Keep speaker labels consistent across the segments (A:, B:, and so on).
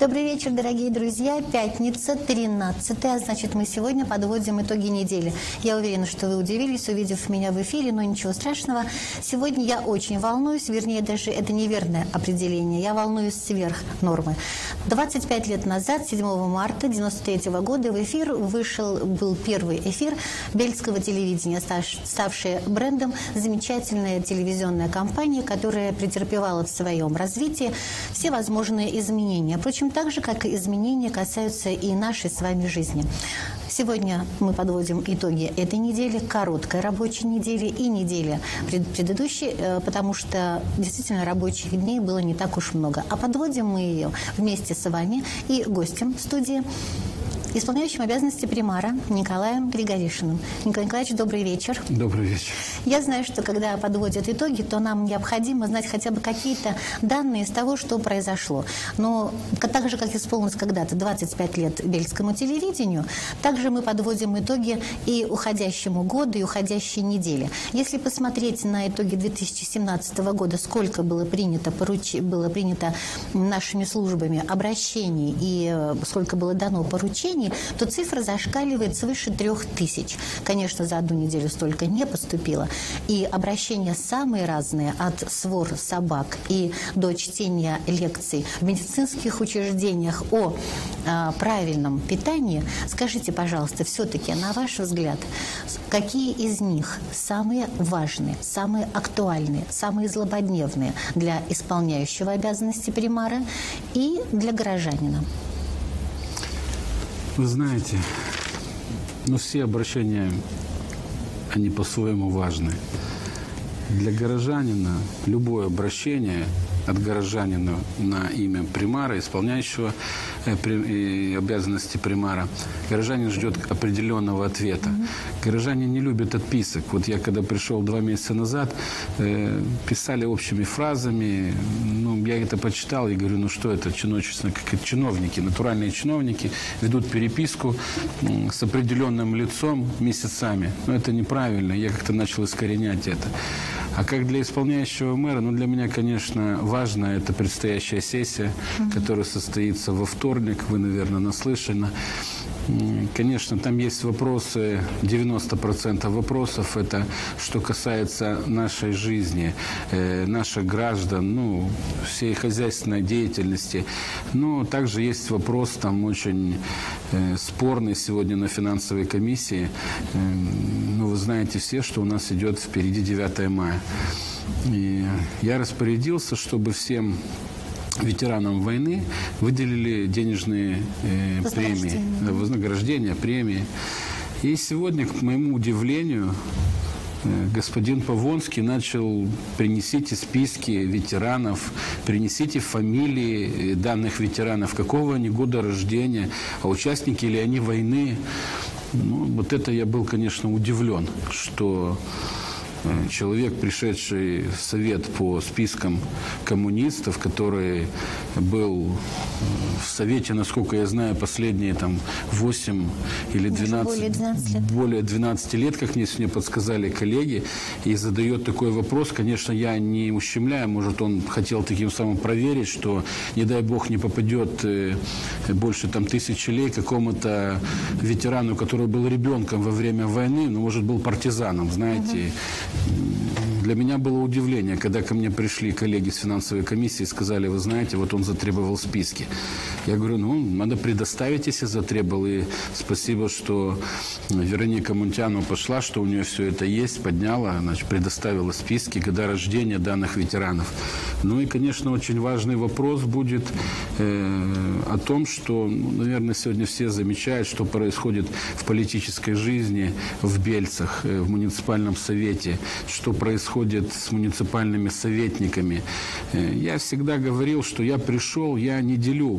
A: Добрый вечер, дорогие друзья. Пятница, 13-е, значит, мы сегодня подводим итоги недели. Я уверена, что вы удивились, увидев меня в эфире, но ничего страшного. Сегодня я очень волнуюсь, вернее, даже это неверное определение. Я волнуюсь сверх нормы. 25 лет назад, 7 марта 1993 года, в эфир был первый эфир Бельского телевидения, ставший брендом замечательная телевизионная компания, которая претерпевала в своем развитии все возможные изменения. Впрочем, так же, как и изменения касаются и нашей с вами жизни. Сегодня мы подводим итоги этой недели, короткой рабочей недели и недели предыдущей, потому что действительно рабочих дней было не так уж много. А подводим мы ее вместе с вами и гостем студии, исполняющим обязанности примара Николаем Григоришиным. Николай Николаевич, добрый вечер.
B: Добрый вечер.
A: Я знаю, что когда подводят итоги, то нам необходимо знать хотя бы какие-то данные из того, что произошло. Но так же, как исполнилось когда-то 25 лет Бельскому телевидению, также мы подводим итоги и уходящему году, и уходящей неделе. Если посмотреть на итоги 2017 года, сколько было принято нашими службами обращений и сколько было дано поручений, то цифра зашкаливает свыше 3000. Конечно, за одну неделю столько не поступило. И обращения самые разные, от свор собак и до чтения лекций в медицинских учреждениях о правильном питании. Скажите, пожалуйста, все-таки, на ваш взгляд, какие из них самые важные, самые актуальные, самые злободневные для исполняющего обязанности примара и для горожанина?
B: Вы знаете, все обращения, они по-своему важны. Для горожанина любое обращение от горожанина на имя примара, исполняющего обязанности примара, горожанин ждет определенного ответа. Горожане не любят отписок. Вот я когда пришел 2 месяца назад, писали общими фразами, я это почитал и говорю, что это чиновники, натуральные чиновники ведут переписку с определенным лицом месяцами. Это неправильно, я как-то начал искоренять это. А как для исполняющего мэра, для меня, конечно, важно это предстоящая сессия, которая состоится во вторник, вы, наверное, наслышаны. Конечно, там есть вопросы, 90% вопросов, это что касается нашей жизни, наших граждан, всей хозяйственной деятельности. Но также есть вопрос там очень спорный сегодня на финансовой комиссии. Вы знаете все, что у нас идет впереди 9 мая. И я распорядился, чтобы всем ветеранам войны выделили денежные премии, вознаграждения, премии. И сегодня, к моему удивлению, господин Павонский начал: принесите списки ветеранов, принесите фамилии данных ветеранов, какого они года рождения, а участники ли они войны. Вот это я был, конечно, удивлен, что человек, пришедший в совет по спискам коммунистов, который был в совете, насколько я знаю, последние 8 или 12, более 12 лет, как мне подсказали коллеги, и задает такой вопрос. Конечно, я не ущемляю, может, он хотел таким самым проверить, что, не дай бог, не попадет больше 1000 лей какому-то ветерану, который был ребенком во время войны, может, был партизаном, знаете. Для меня было удивление, когда ко мне пришли коллеги с финансовой комиссии и сказали: вы знаете, вот он затребовал списки. Я говорю, надо предоставить, если затребовал. И спасибо, что Вероника Мунтянова пошла, что у нее все это есть, подняла, предоставила списки, года рождения данных ветеранов. И, конечно, очень важный вопрос будет о том, что, наверное, сегодня все замечают, что происходит в политической жизни в Бельцах, в муниципальном совете, что происходит с муниципальными советниками. Я всегда говорил, что я пришел, я не делю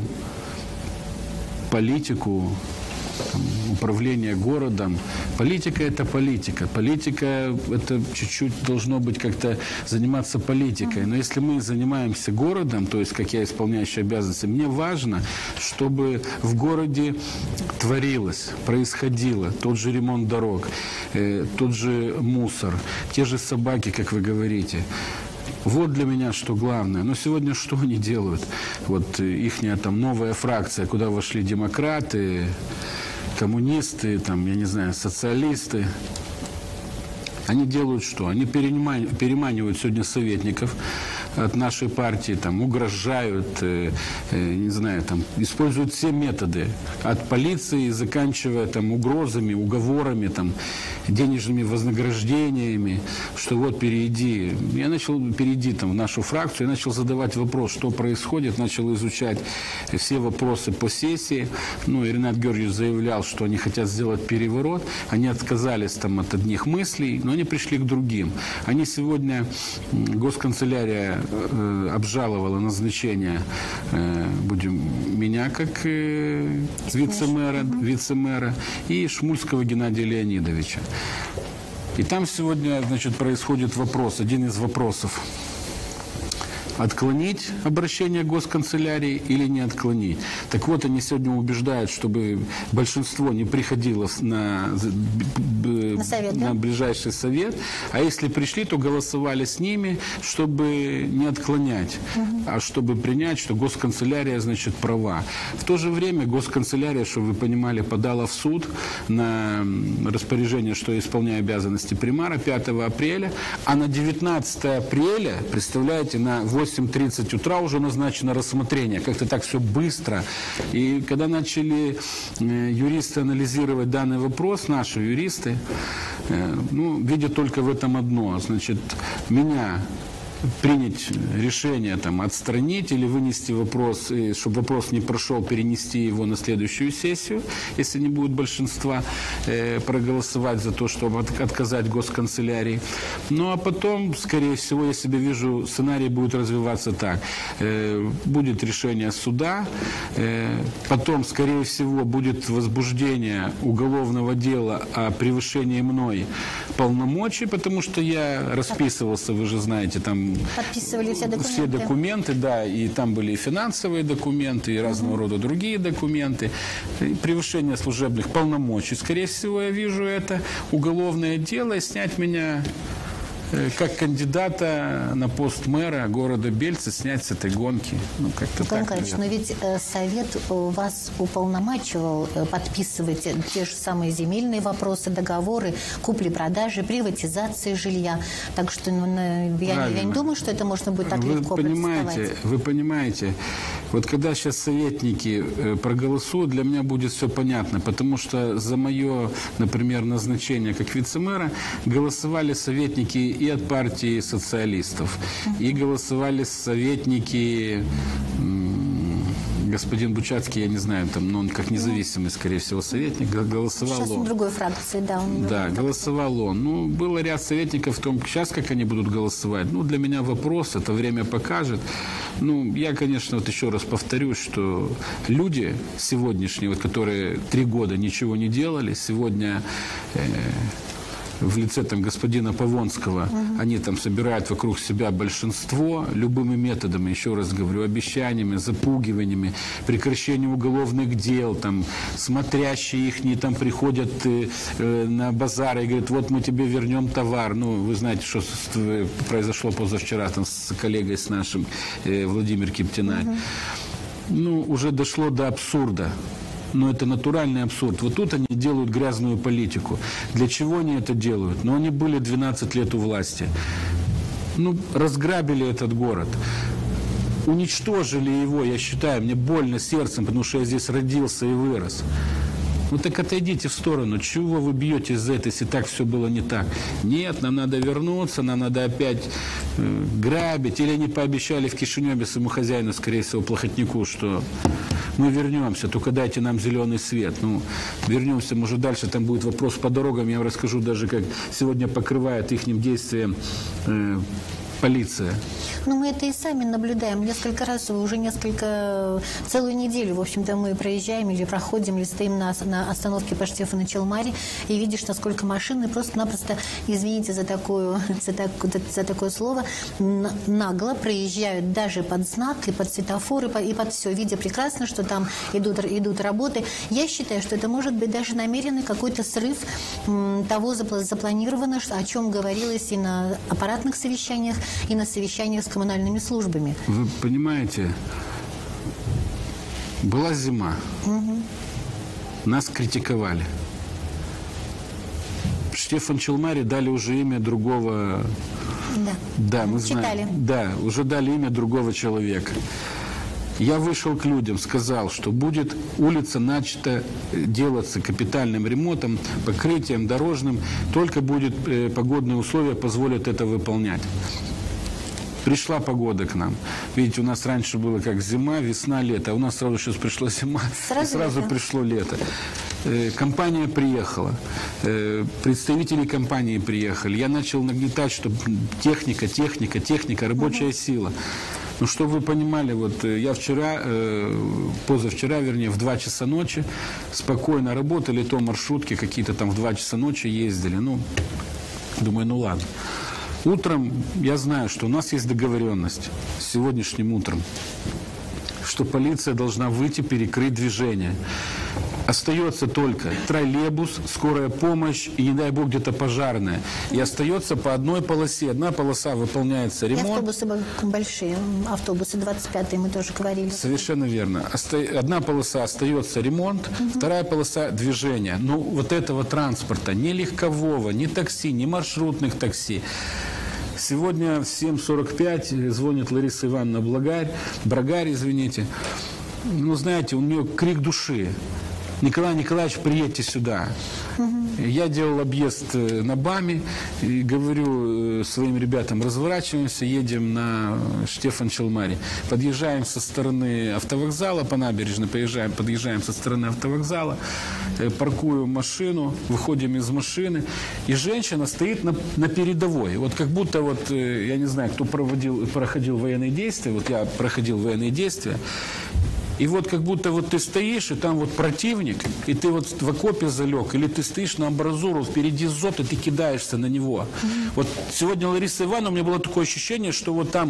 B: политику, управление городом. Политика – это политика. Политика – это чуть-чуть должно быть как-то заниматься политикой. Но если мы занимаемся городом, то есть, как я исполняющий обязанности, мне важно, чтобы в городе творилось, происходило тот же ремонт дорог, тот же мусор, те же собаки, как вы говорите. Вот для меня что главное. Но сегодня что они делают? Вот ихняя там новая фракция, куда вошли демократы, коммунисты, там, я не знаю, социалисты. Они делают что? Они переманивают сегодня советников от нашей партии, там, угрожают, не знаю, там, используют все методы. От полиции, заканчивая там, угрозами, уговорами, там, денежными вознаграждениями, что вот перейди. Я начал перейти там, в нашу фракцию, я начал задавать вопрос, что происходит, начал изучать все вопросы по сессии. Ну, и Ренат Георгиевич заявлял, что они хотят сделать переворот. Они отказались там, от одних мыслей, но они пришли к другим. Они сегодня, госканцелярия обжаловала назначение меня как вице-мэра и Шмульского Геннадия Леонидовича. И там сегодня, значит, происходит вопрос, один из вопросов. Отклонить обращение госканцелярии или не отклонить. Так вот, они сегодня убеждают, чтобы большинство не приходило на ближайший совет, а если пришли, то голосовали с ними, чтобы не отклонять, а чтобы принять, что госканцелярия, значит, права. В то же время госканцелярия, чтобы вы понимали, подала в суд на распоряжение, что я исполняю обязанности примара 5 апреля, а на 19 апреля, представляете, на 8:30 утра уже назначено рассмотрение. Как-то так все быстро. И когда начали юристы анализировать данный вопрос, наши юристы, видят только в этом одно. Значит, меня принять решение, там, отстранить или вынести вопрос, и, чтобы вопрос не прошел, перенести его на следующую сессию, если не будет большинства, проголосовать за то, чтобы отказать госканцелярии. Ну, а потом, скорее всего, я себе вижу, сценарий будет развиваться так. Будет решение суда, потом, скорее всего, будет возбуждение уголовного дела о превышении мной полномочий, потому что я расписывался, вы же знаете, там
A: подписывали все документы.
B: Все документы, да, и там были и финансовые документы, и разного рода другие документы. И превышение служебных полномочий. Скорее всего, я вижу это уголовное дело, и снять меня как кандидата на пост мэра города Бельца, снять с этой гонки. Как-то так.
A: Конечно, но ведь Совет вас уполномачивал подписывать те же самые земельные вопросы, договоры, купли-продажи, приватизации жилья. Так что я не думаю, что это можно будет так легко протестовать.
B: Вы понимаете, вот когда сейчас советники проголосуют, для меня будет все понятно, потому что за мое, например, назначение как вице-мэра голосовали советники и от партии социалистов, и голосовали советники, господин Бучацкий, я не знаю, там, но он как независимый, скорее всего, советник, голосовал
A: сейчас
B: он.
A: в другой фракции, да.
B: Да, голосовал он. Ну, было ряд советников в том, сейчас как они будут голосовать. Ну, для меня вопрос, это время покажет. Ну, я, конечно, вот еще раз повторюсь, что люди сегодняшние, вот, которые 3 года ничего не делали, сегодня в лице там господина Павонского, они там собирают вокруг себя большинство любыми методами, еще раз говорю, обещаниями, запугиваниями, прекращением уголовных дел, там, смотрящие их там приходят на базар и говорят, вот мы тебе вернем товар. Ну, вы знаете, что произошло позавчера там с коллегой с нашим Владимир Киптинай. Ну, уже дошло до абсурда. Но это натуральный абсурд. Вот тут они делают грязную политику. Для чего они это делают? Ну, они были 12 лет у власти. Ну, разграбили этот город. Уничтожили его, я считаю, мне больно сердцем, потому что я здесь родился и вырос. Ну так отойдите в сторону. Чего вы бьетесь за это, если так все было не так? Нет, нам надо вернуться, нам надо опять грабить. Или они пообещали в Кишиневе своему хозяину, скорее всего, плохотнику, что мы вернемся, только дайте нам зеленый свет. Ну, вернемся, может, дальше там будет вопрос по дорогам. Я вам расскажу даже, как сегодня покрывает ихним действием полиция.
A: Ну, мы это и сами наблюдаем. Несколько раз, целую неделю, в общем-то, мы проезжаем или проходим, или стоим на остановке по Штефана Челмари и видишь, насколько машины просто-напросто, извините за такое слово, нагло проезжают даже под знак, и под светофоры, и под все, видя прекрасно, что там идут работы. Я считаю, что это может быть даже намеренный какой-то срыв того запланированного, о чем говорилось и на аппаратных совещаниях, и на совещаниях с коммунальными службами.
B: Вы понимаете, была зима, нас критиковали. Штефан Челмари дали уже имя другого... Да, мы
A: читали.
B: знаем. Да, уже дали имя другого человека. Я вышел к людям, сказал, что будет улица начата делаться капитальным ремонтом, покрытием дорожным, только будет погодные условия позволят это выполнять. Пришла погода к нам. Видите, у нас раньше было как зима, весна, лето, а у нас сразу сейчас пришла зима, сразу пришло лето. Компания приехала, представители компании приехали. Я начал нагнетать, что техника, рабочая сила. Ну, чтобы вы понимали, вот я позавчера, в 2 часа ночи спокойно работали, то маршрутки какие-то там в 2 часа ночи ездили. Ну, думаю, ну ладно. Утром я знаю, что у нас есть договоренность с сегодняшним утром, что полиция должна выйти, перекрыть движение. Остается только троллейбус, скорая помощь и, не дай бог, где-то пожарная. И остается по одной полосе. Одна полоса выполняется ремонт.
A: И автобусы большие, автобусы 25-е мы тоже говорили.
B: Совершенно верно. Одна полоса остается ремонт, вторая полоса движения. Ну, вот этого транспорта, ни легкового, ни такси, ни маршрутных такси. Сегодня в 7:45 звонит Лариса Ивановна Брагарь, извините. Ну, знаете, у нее крик души. Николай Николаевич, приедьте сюда. Я делал объезд на БАМе и говорю своим ребятам, разворачиваемся, едем на Штефан Челмари. Подъезжаем со стороны автовокзала по набережной, подъезжаем со стороны автовокзала, паркую машину, выходим из машины, и женщина стоит на передовой. Вот как будто, вот, я не знаю, кто проходил военные действия, вот я проходил военные действия, и вот как будто вот ты стоишь, и там вот противник, и ты вот в окопе залег, или ты стоишь на амбразуру, впереди зод, и ты кидаешься на него. Вот сегодня Лариса Ивановна, у меня было такое ощущение, что вот там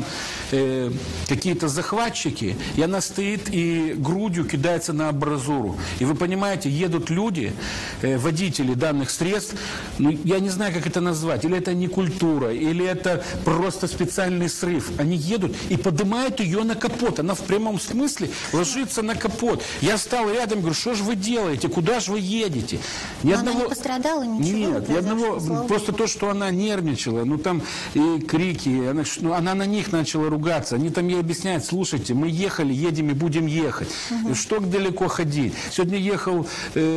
B: какие-то захватчики, и она стоит и грудью кидается на амбразуру. И вы понимаете, едут люди, водители данных средств, ну, я не знаю, как это назвать, или это не культура, или это просто специальный срыв. Они едут и поднимают ее на капот. Она в прямом смысле ложится на капот. Я встал рядом, говорю, что же вы делаете, куда же вы едете?
A: Она не пострадала, ничего?
B: Нет, ни одного, просто то, что она нервничала, ну там и крики, она на них начала ругаться, они там ей объясняют, слушайте, мы едем и будем ехать, что далеко ходить? Сегодня ехал...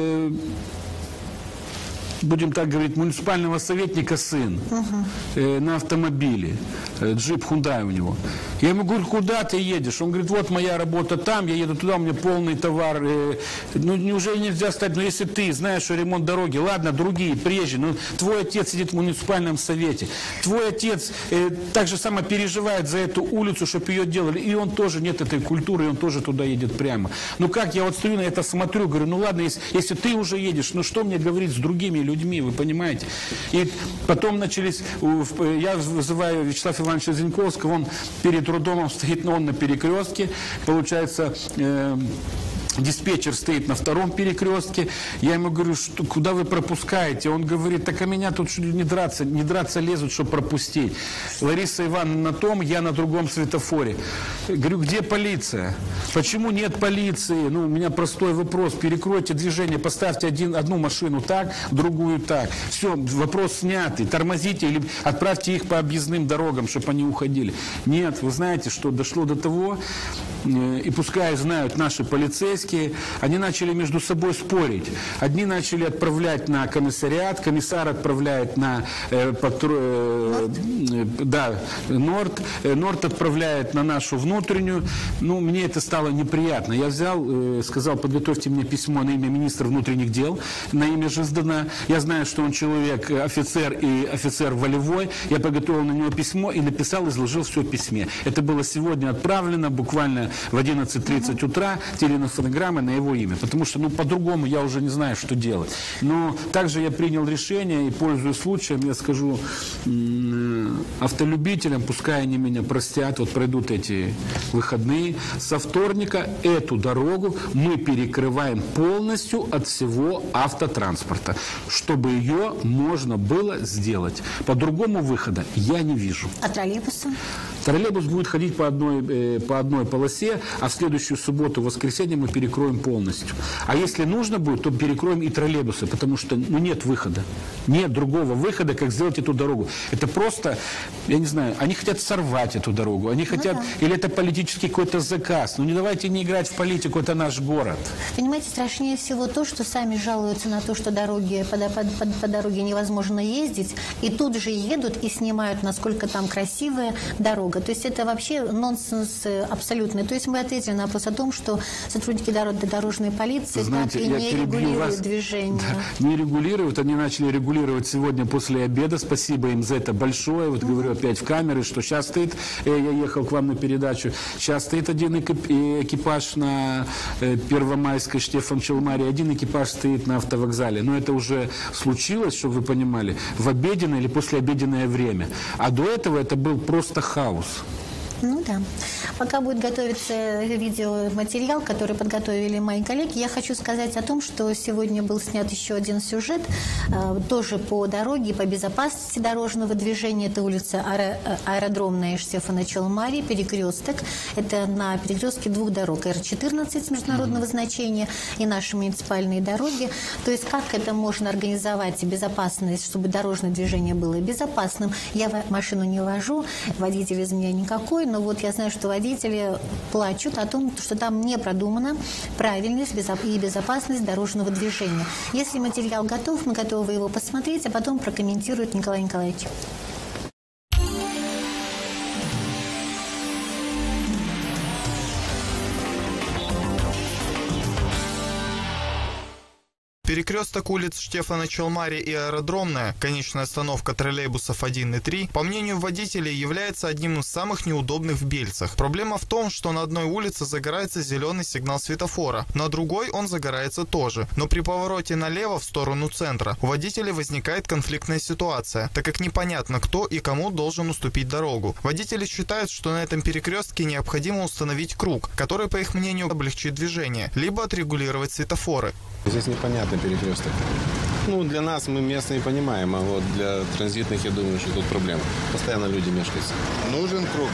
B: будем так говорить, муниципального советника сын на автомобиле, джип Hyundai у него. Я ему говорю, куда ты едешь? Он говорит, вот моя работа там, я еду туда, у меня полный товар. Ну, неужели нельзя стать, ну, если ты знаешь, что ремонт дороги, ладно, другие, прежде, но твой отец сидит в муниципальном совете, твой отец так же само переживает за эту улицу, чтобы ее делали, и он тоже, нет этой культуры, и он тоже туда едет прямо. Ну, как я вот стою на это смотрю, говорю, ну, ладно, если ты уже едешь, ну, что мне говорить с другими людьми, вы понимаете? И потом начались, я вызываю Вячеслава Ивановича Зиньковского, он перед роддомом стоит, но он на перекрестке, получается, диспетчер стоит на втором перекрестке. Я ему говорю, что, куда вы пропускаете? Он говорит, так а меня тут не драться лезут, чтобы пропустить. Лариса Ивановна на том, я на другом светофоре. Говорю, где полиция? Почему нет полиции? Ну, у меня простой вопрос. Перекройте движение, поставьте одну машину так, другую так. Все, вопрос снятый. Тормозите или отправьте их по объездным дорогам, чтобы они уходили. Нет, вы знаете, что дошло до того, и пускай знают наши полицейские, они начали между собой спорить. Одни начали отправлять на комиссариат, комиссар отправляет на Норд отправляет на нашу внутреннюю. Ну, мне это стало неприятно. Я взял, сказал, подготовьте мне письмо на имя министра внутренних дел, на имя Жиздана. Я знаю, что он человек, офицер и офицер волевой. Я подготовил на него письмо и написал, изложил все в письме. Это было сегодня отправлено, буквально сегодня в 11:30 утра телефонограммы на его имя. Потому что, по-другому я уже не знаю, что делать. Но также я принял решение, и, пользуясь случаем, я скажу автолюбителям, пускай они меня простят, вот пройдут эти выходные, со вторника эту дорогу мы перекрываем полностью от всего автотранспорта, чтобы ее можно было сделать. По-другому выхода я не вижу.
A: А троллейбусы?
B: Троллейбус будет ходить по одной полосе, а в следующую субботу, воскресенье мы перекроем полностью. А если нужно будет, то перекроем и троллейбусы, потому что нет выхода. Нет другого выхода, как сделать эту дорогу. Это просто, я не знаю, они хотят сорвать эту дорогу, они хотят, или это политический какой-то заказ. Не давайте не играть в политику, это наш город.
A: Понимаете, страшнее всего то, что сами жалуются на то, что дороги, по дороге невозможно ездить, и тут же едут и снимают, насколько там красивая дорога. То есть это вообще нонсенс абсолютный. То есть мы ответили на вопрос о том, что сотрудники дорожной полиции так и не регулируют движение.
B: Да, не регулируют. Они начали регулировать сегодня после обеда. Спасибо им за это большое. Вот говорю опять в камеры, что сейчас стоит, я ехал к вам на передачу, сейчас стоит один экипаж на Первомайской Штефан Челмари, один экипаж стоит на автовокзале. Но это уже случилось, чтобы вы понимали, в обеденное или послеобеденное время. А до этого это был просто хаос.
A: Ну да. Пока будет готовиться видеоматериал, который подготовили мои коллеги, я хочу сказать о том, что сегодня был снят еще один сюжет, тоже по дороге, по безопасности дорожного движения. Это улица Аэродромная Штефана Челмари, перекресток. Это на перекрестке двух дорог. Р-14 международного значения и наши муниципальные дороги. То есть как это можно организовать безопасность, чтобы дорожное движение было безопасным. Я машину не вожу, водитель из меня никакой, но вот я знаю, что водители плачут о том, что там не продумана правильность и безопасность дорожного движения. Если материал готов, мы готовы его посмотреть, а потом прокомментирует Николай Николаевич.
C: Перекресток улиц Штефана Челмари и Аэродромная, конечная остановка троллейбусов 1 и 3, по мнению водителей, является одним из самых неудобных в Бельцах. Проблема в том, что на одной улице загорается зеленый сигнал светофора, на другой он загорается тоже. Но при повороте налево в сторону центра у водителей возникает конфликтная ситуация, так как непонятно, кто и кому должен уступить дорогу. Водители считают, что на этом перекрестке необходимо установить круг, который, по их мнению, облегчит движение, либо отрегулировать светофоры.
D: Здесь непонятный перекресток. Для нас мы местные понимаем, а вот для транзитных, я думаю, что тут проблема. Постоянно люди мешкаются. Нужен круг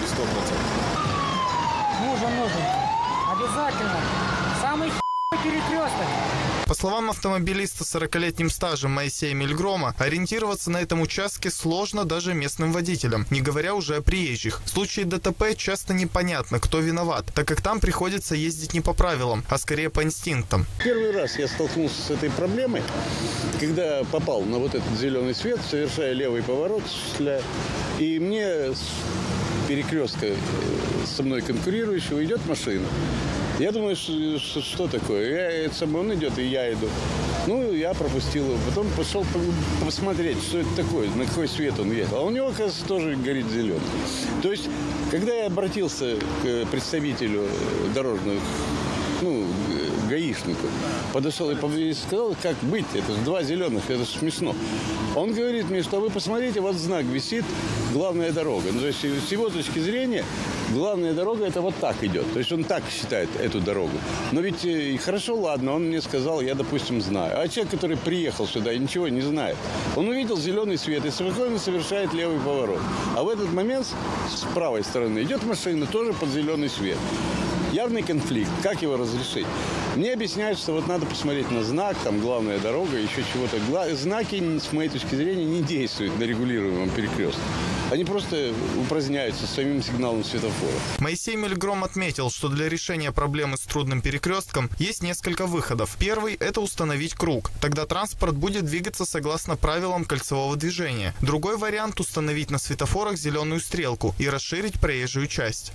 D: 100%.
E: Нужен. Обязательно. Самый перекресток.
C: По словам автомобилиста с 40-летним стажем Моисея Мильгрома, ориентироваться на этом участке сложно даже местным водителям, не говоря уже о приезжих. В случае ДТП часто непонятно, кто виноват, так как там приходится ездить не по правилам, а скорее по инстинктам.
F: Первый раз я столкнулся с этой проблемой, когда попал на вот этот зеленый свет, совершая левый поворот, и мне с перекрестка со мной конкурирующего идет машина. Я думаю, что такое? Он идет, и я иду. Я пропустил его. Потом пошел посмотреть, что это такое, на какой свет он едет. А у него, оказывается, тоже горит зеленый. То есть, когда я обратился к представителю дорожных, гаишнику, подошел и сказал, как быть, это же два зеленых, это же смешно. Он говорит мне, что вы посмотрите, вот знак висит, главная дорога. То есть с его точки зрения главная дорога это вот так идет. То есть он так считает эту дорогу. Но ведь хорошо, ладно, он мне сказал, я, допустим, знаю. А человек, который приехал сюда и ничего не знает, он увидел зеленый свет и спокойно совершает левый поворот. А в этот момент с правой стороны идет машина тоже под зеленый свет. Явный конфликт. Как его разрешить? Мне объясняют, что вот надо посмотреть на знак, там главная дорога, еще чего-то. Знаки, с моей точки зрения, не действуют на регулируемом перекрестке. Они просто упраздняются самим сигналом светофора.
C: Моисей Мильгром отметил, что для решения проблемы с трудным перекрестком есть несколько выходов. Первый – это установить круг. Тогда транспорт будет двигаться согласно правилам кольцевого движения. Другой вариант – установить на светофорах зеленую стрелку и расширить проезжую часть.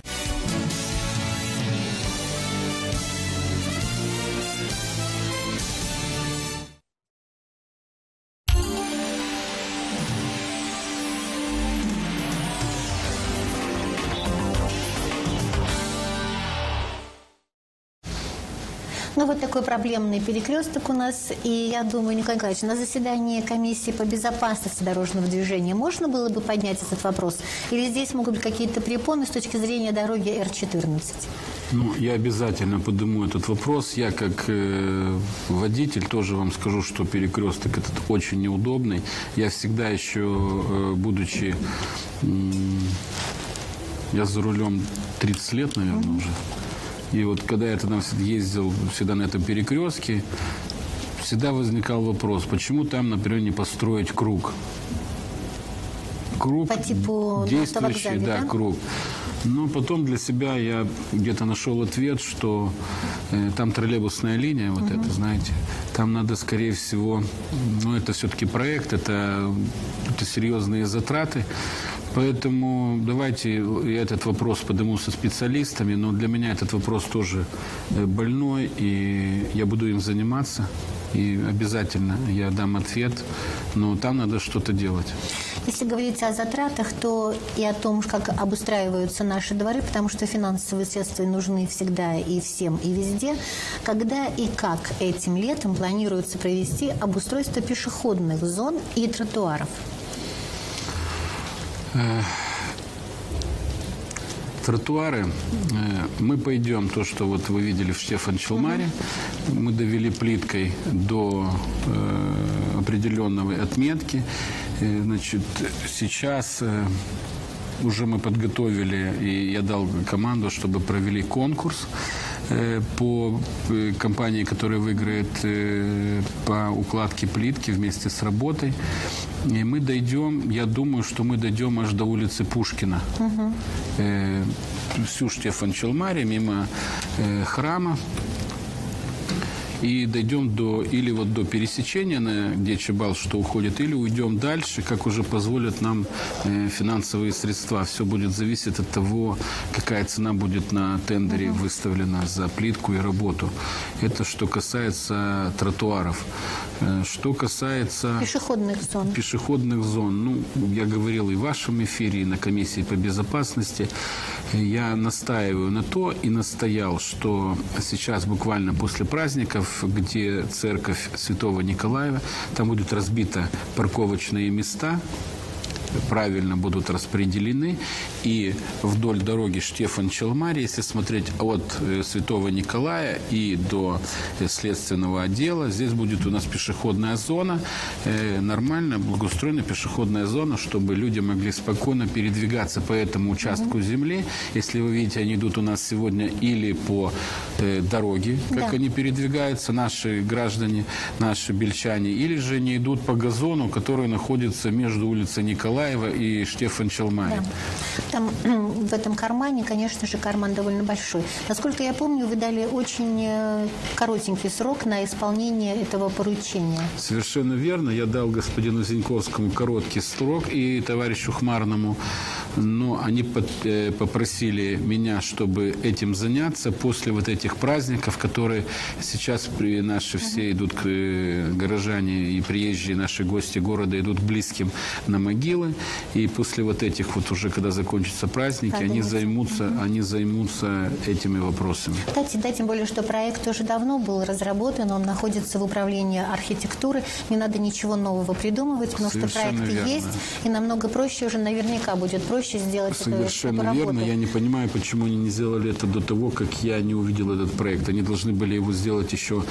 A: Ну, вот такой проблемный перекресток у нас. И я думаю, Николай Николаевич, на заседании комиссии по безопасности дорожного движения можно было бы поднять этот вопрос? Или здесь могут быть какие-то препоны с точки зрения дороги Р-14?
B: Ну, я обязательно подниму этот вопрос. Я, как водитель, тоже вам скажу, что перекресток этот очень неудобный. Я всегда еще, будучи... Я за рулем 30 лет, наверное, уже. И вот когда я тогда ездил всегда на этом перекрестке, всегда возникал вопрос, почему там, например, не построить круг? Круг
A: по типу
B: действующий, да, круг. Но потом для себя я где-то нашел ответ, что там троллейбусная линия, вот это, знаете, там надо, скорее всего, ну, это все-таки проект, это серьезные затраты. Поэтому давайте я этот вопрос подниму со специалистами, но для меня этот вопрос тоже больной, и я буду им заниматься, и обязательно я дам ответ, но там надо что-то делать.
A: Если говорить о затратах, то и о том, как обустраиваются наши дворы, потому что финансовые средства нужны всегда и всем, и везде. Когда и как этим летом планируется провести обустройство пешеходных зон и тротуаров?
B: Тротуары. Мы пойдем, то, что вот вы видели в Штефан-Челмаре, мы довели плиткой до определенной отметки. Значит, сейчас уже мы подготовили, и я дал команду, чтобы провели конкурс по компании, которая выиграет по укладке плитки вместе с работой. И мы дойдем, я думаю, что мы дойдем аж до улицы Пушкина. Всю Штефан-Челмаре, мимо храма. И дойдем или вот до пересечения, где Чебал, что уходит, или уйдем дальше, как уже позволят нам финансовые средства. Все будет зависеть от того, какая цена будет на тендере выставлена за плитку и работу. Это что касается тротуаров. Что касается... Пешеходных зон. Ну, я говорил и в вашем эфире, и на комиссии по безопасности. Я настаиваю на то и настоял, что сейчас буквально после праздников, где церковь Святого Николая, там будут разбиты парковочные места, правильно будут распределены, и вдоль дороги Штефан-Челмаре, если смотреть от Святого Николая и до следственного отдела, здесь будет у нас пешеходная зона, нормальная, благоустроенная пешеходная зона, чтобы люди могли спокойно передвигаться по этому участку земли. Если вы видите, они идут у нас сегодня или по дороге, как они передвигаются, наши граждане, наши бельчане, или же они идут по газону, который находится между улицей Николаева и Штефан-Челмаре.
A: Да. Там в этом кармане, конечно же, карман довольно большой. Насколько я помню, вы дали очень коротенький срок на исполнение этого поручения.
B: Совершенно верно. Я дал господину Зиньковскому короткий срок и товарищу Хмарному, но они попросили меня, чтобы этим заняться после вот этих праздников, которые сейчас наши все идут, горожане и приезжие наши гости города идут к близким на могилы. И после вот этих вот уже, когда закончатся праздники, они займутся этими вопросами.
A: Кстати, да, тем более, что проект уже давно был разработан, он находится в управлении архитектуры, не надо ничего нового придумывать, потому что проект есть, и намного проще уже наверняка будет проще сделать эту работу.
B: Совершенно верно. Я не понимаю, почему они не сделали это до того, как я не увидел этот проект. Они должны были его сделать еще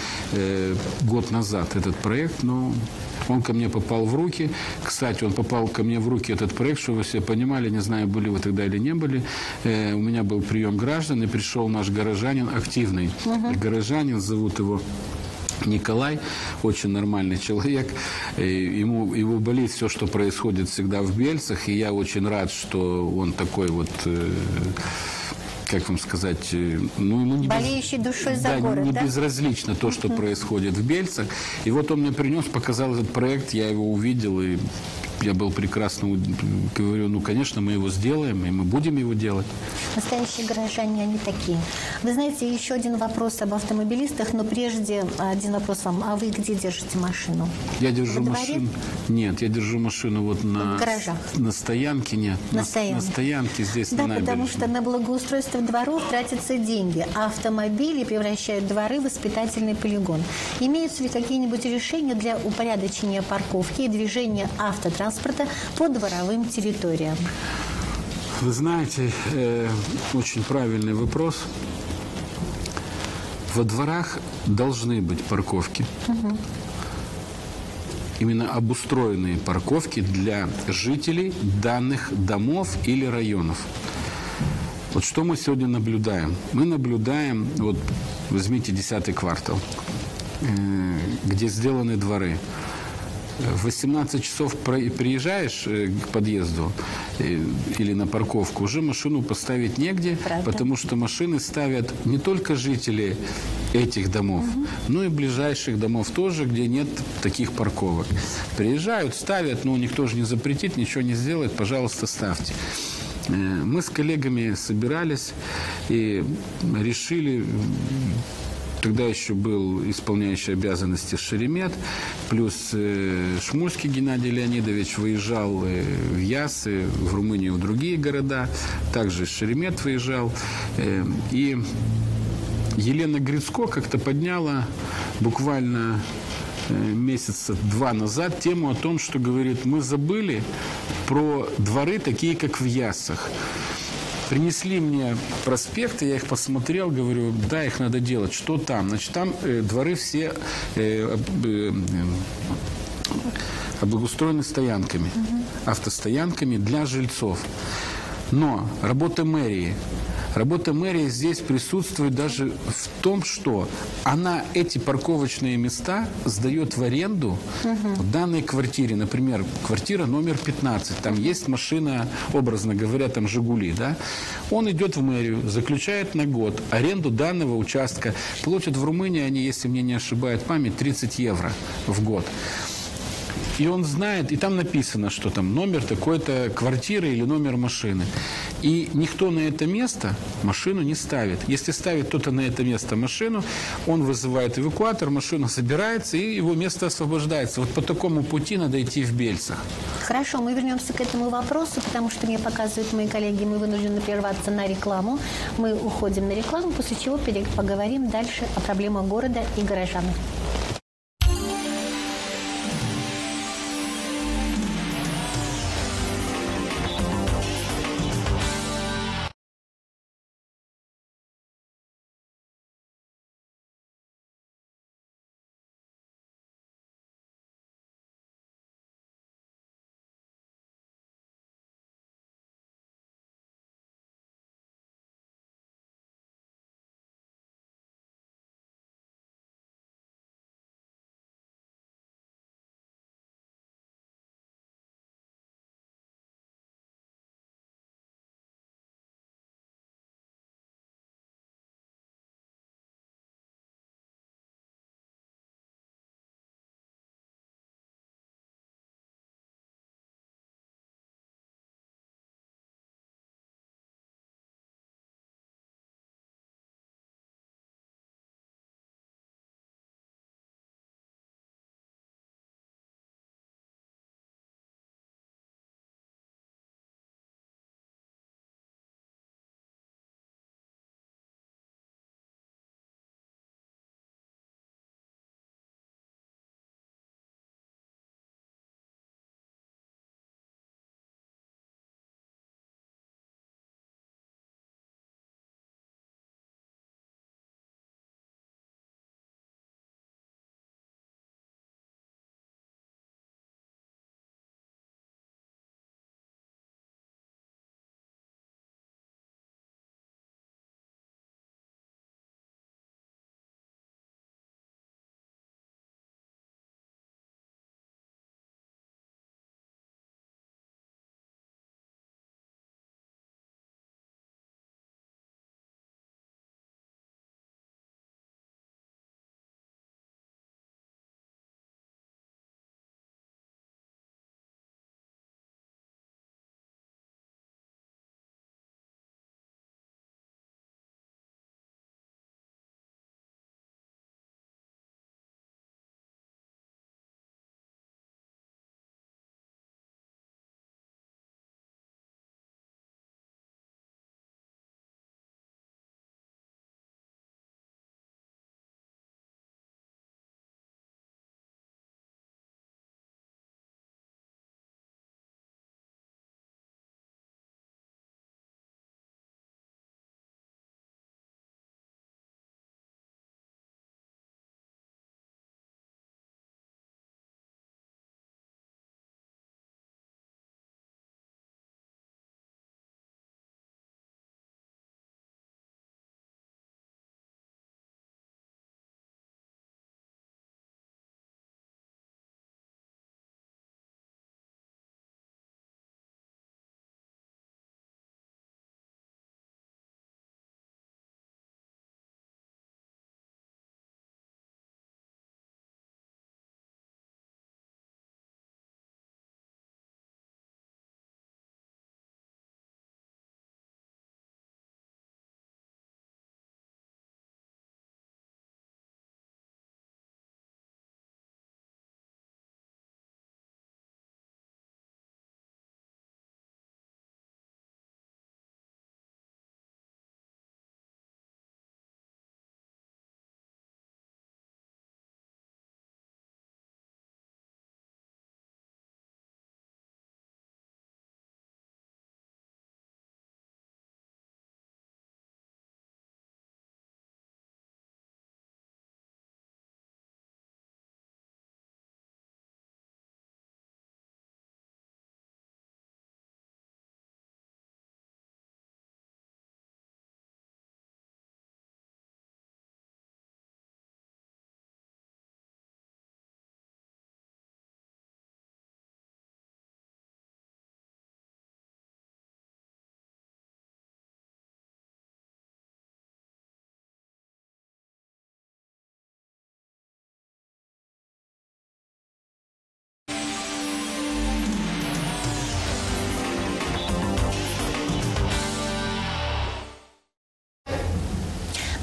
B: год назад, этот проект, но он ко мне попал в руки. Кстати, он попал ко мне в руки, этот проект, чтобы вы все понимали, не знаю, были вы тогда или не были. У меня был прием граждан, и пришел наш горожанин, активный горожанин, зовут его Николай, очень нормальный человек. Его болит все, что происходит всегда в Бельцах, и я очень рад, что он такой вот... как вам сказать, ну, ему не
A: болеющий душой за город,
B: не безразлично то, что происходит в Бельцах. И вот он мне принес, показал этот проект, я его увидел, и я был прекрасно, говорю, ну, конечно, мы его сделаем, и мы будем его делать.
A: Настоящие горожане, они такие. Вы знаете, еще один вопрос об автомобилистах, но прежде один вопрос вам. А вы где держите машину?
B: Я держу
A: Во дворе?
B: машину. Нет, я держу машину вот на,
A: В гаражах?
B: На стоянке, нет.
A: На
B: На
A: стоянке.
B: стоянке здесь,
A: Да,
B: на
A: потому
B: набережной.
A: что на благоустройство дворов тратятся деньги, а автомобили превращают дворы в воспитательный полигон. Имеются ли какие-нибудь решения для упорядочения парковки и движения автотранспорта по дворовым территориям?
B: Вы знаете, очень правильный вопрос. Во дворах должны быть парковки. Именно обустроенные парковки для жителей данных домов или районов. Вот что мы сегодня наблюдаем? Мы наблюдаем, вот возьмите 10-й квартал, где сделаны дворы. В 18 часов приезжаешь к подъезду или на парковку, уже машину поставить негде,
A: Правда.
B: потому что машины ставят не только жители этих домов, но и ближайших домов тоже, где нет таких парковок. Приезжают, ставят, ну, никто же не запретит, ничего не сделает, пожалуйста, ставьте. Мы с коллегами собирались и решили. Тогда еще был исполняющий обязанности Шеремет, плюс Шмульский Геннадий Леонидович выезжал в Ясы, в Румынию, в другие города. Также Шеремет выезжал. И Елена Грицко как-то подняла буквально месяца 2 назад тему о том, что, говорит, мы забыли про дворы, такие как в Ясах. Принесли мне проспекты, я их посмотрел, говорю, да, их надо делать. Что там? Значит, там дворы все облагоустроены стоянками, автостоянками для жильцов. Но работа мэрии здесь присутствует даже в том, что она эти парковочные места сдает в аренду в данной квартире. Например, квартира номер 15. Там есть машина, образно говоря, там «Жигули». Да? Он идет в мэрию, заключает на год аренду данного участка. Платят в Румынии они, если мне не ошибает память, 30 евро в год. И он знает, и там написано, что там номер такой-то квартиры или номер машины. И никто на это место машину не ставит. Если ставит кто-то на это место машину, он вызывает эвакуатор, машина собирается, и его место освобождается. Вот по такому пути надо идти в Бельцах.
A: Хорошо, мы вернемся к этому вопросу, потому что мне показывают мои коллеги, мы вынуждены прерваться на рекламу. Мы уходим на рекламу, после чего поговорим дальше о проблемах города и горожан.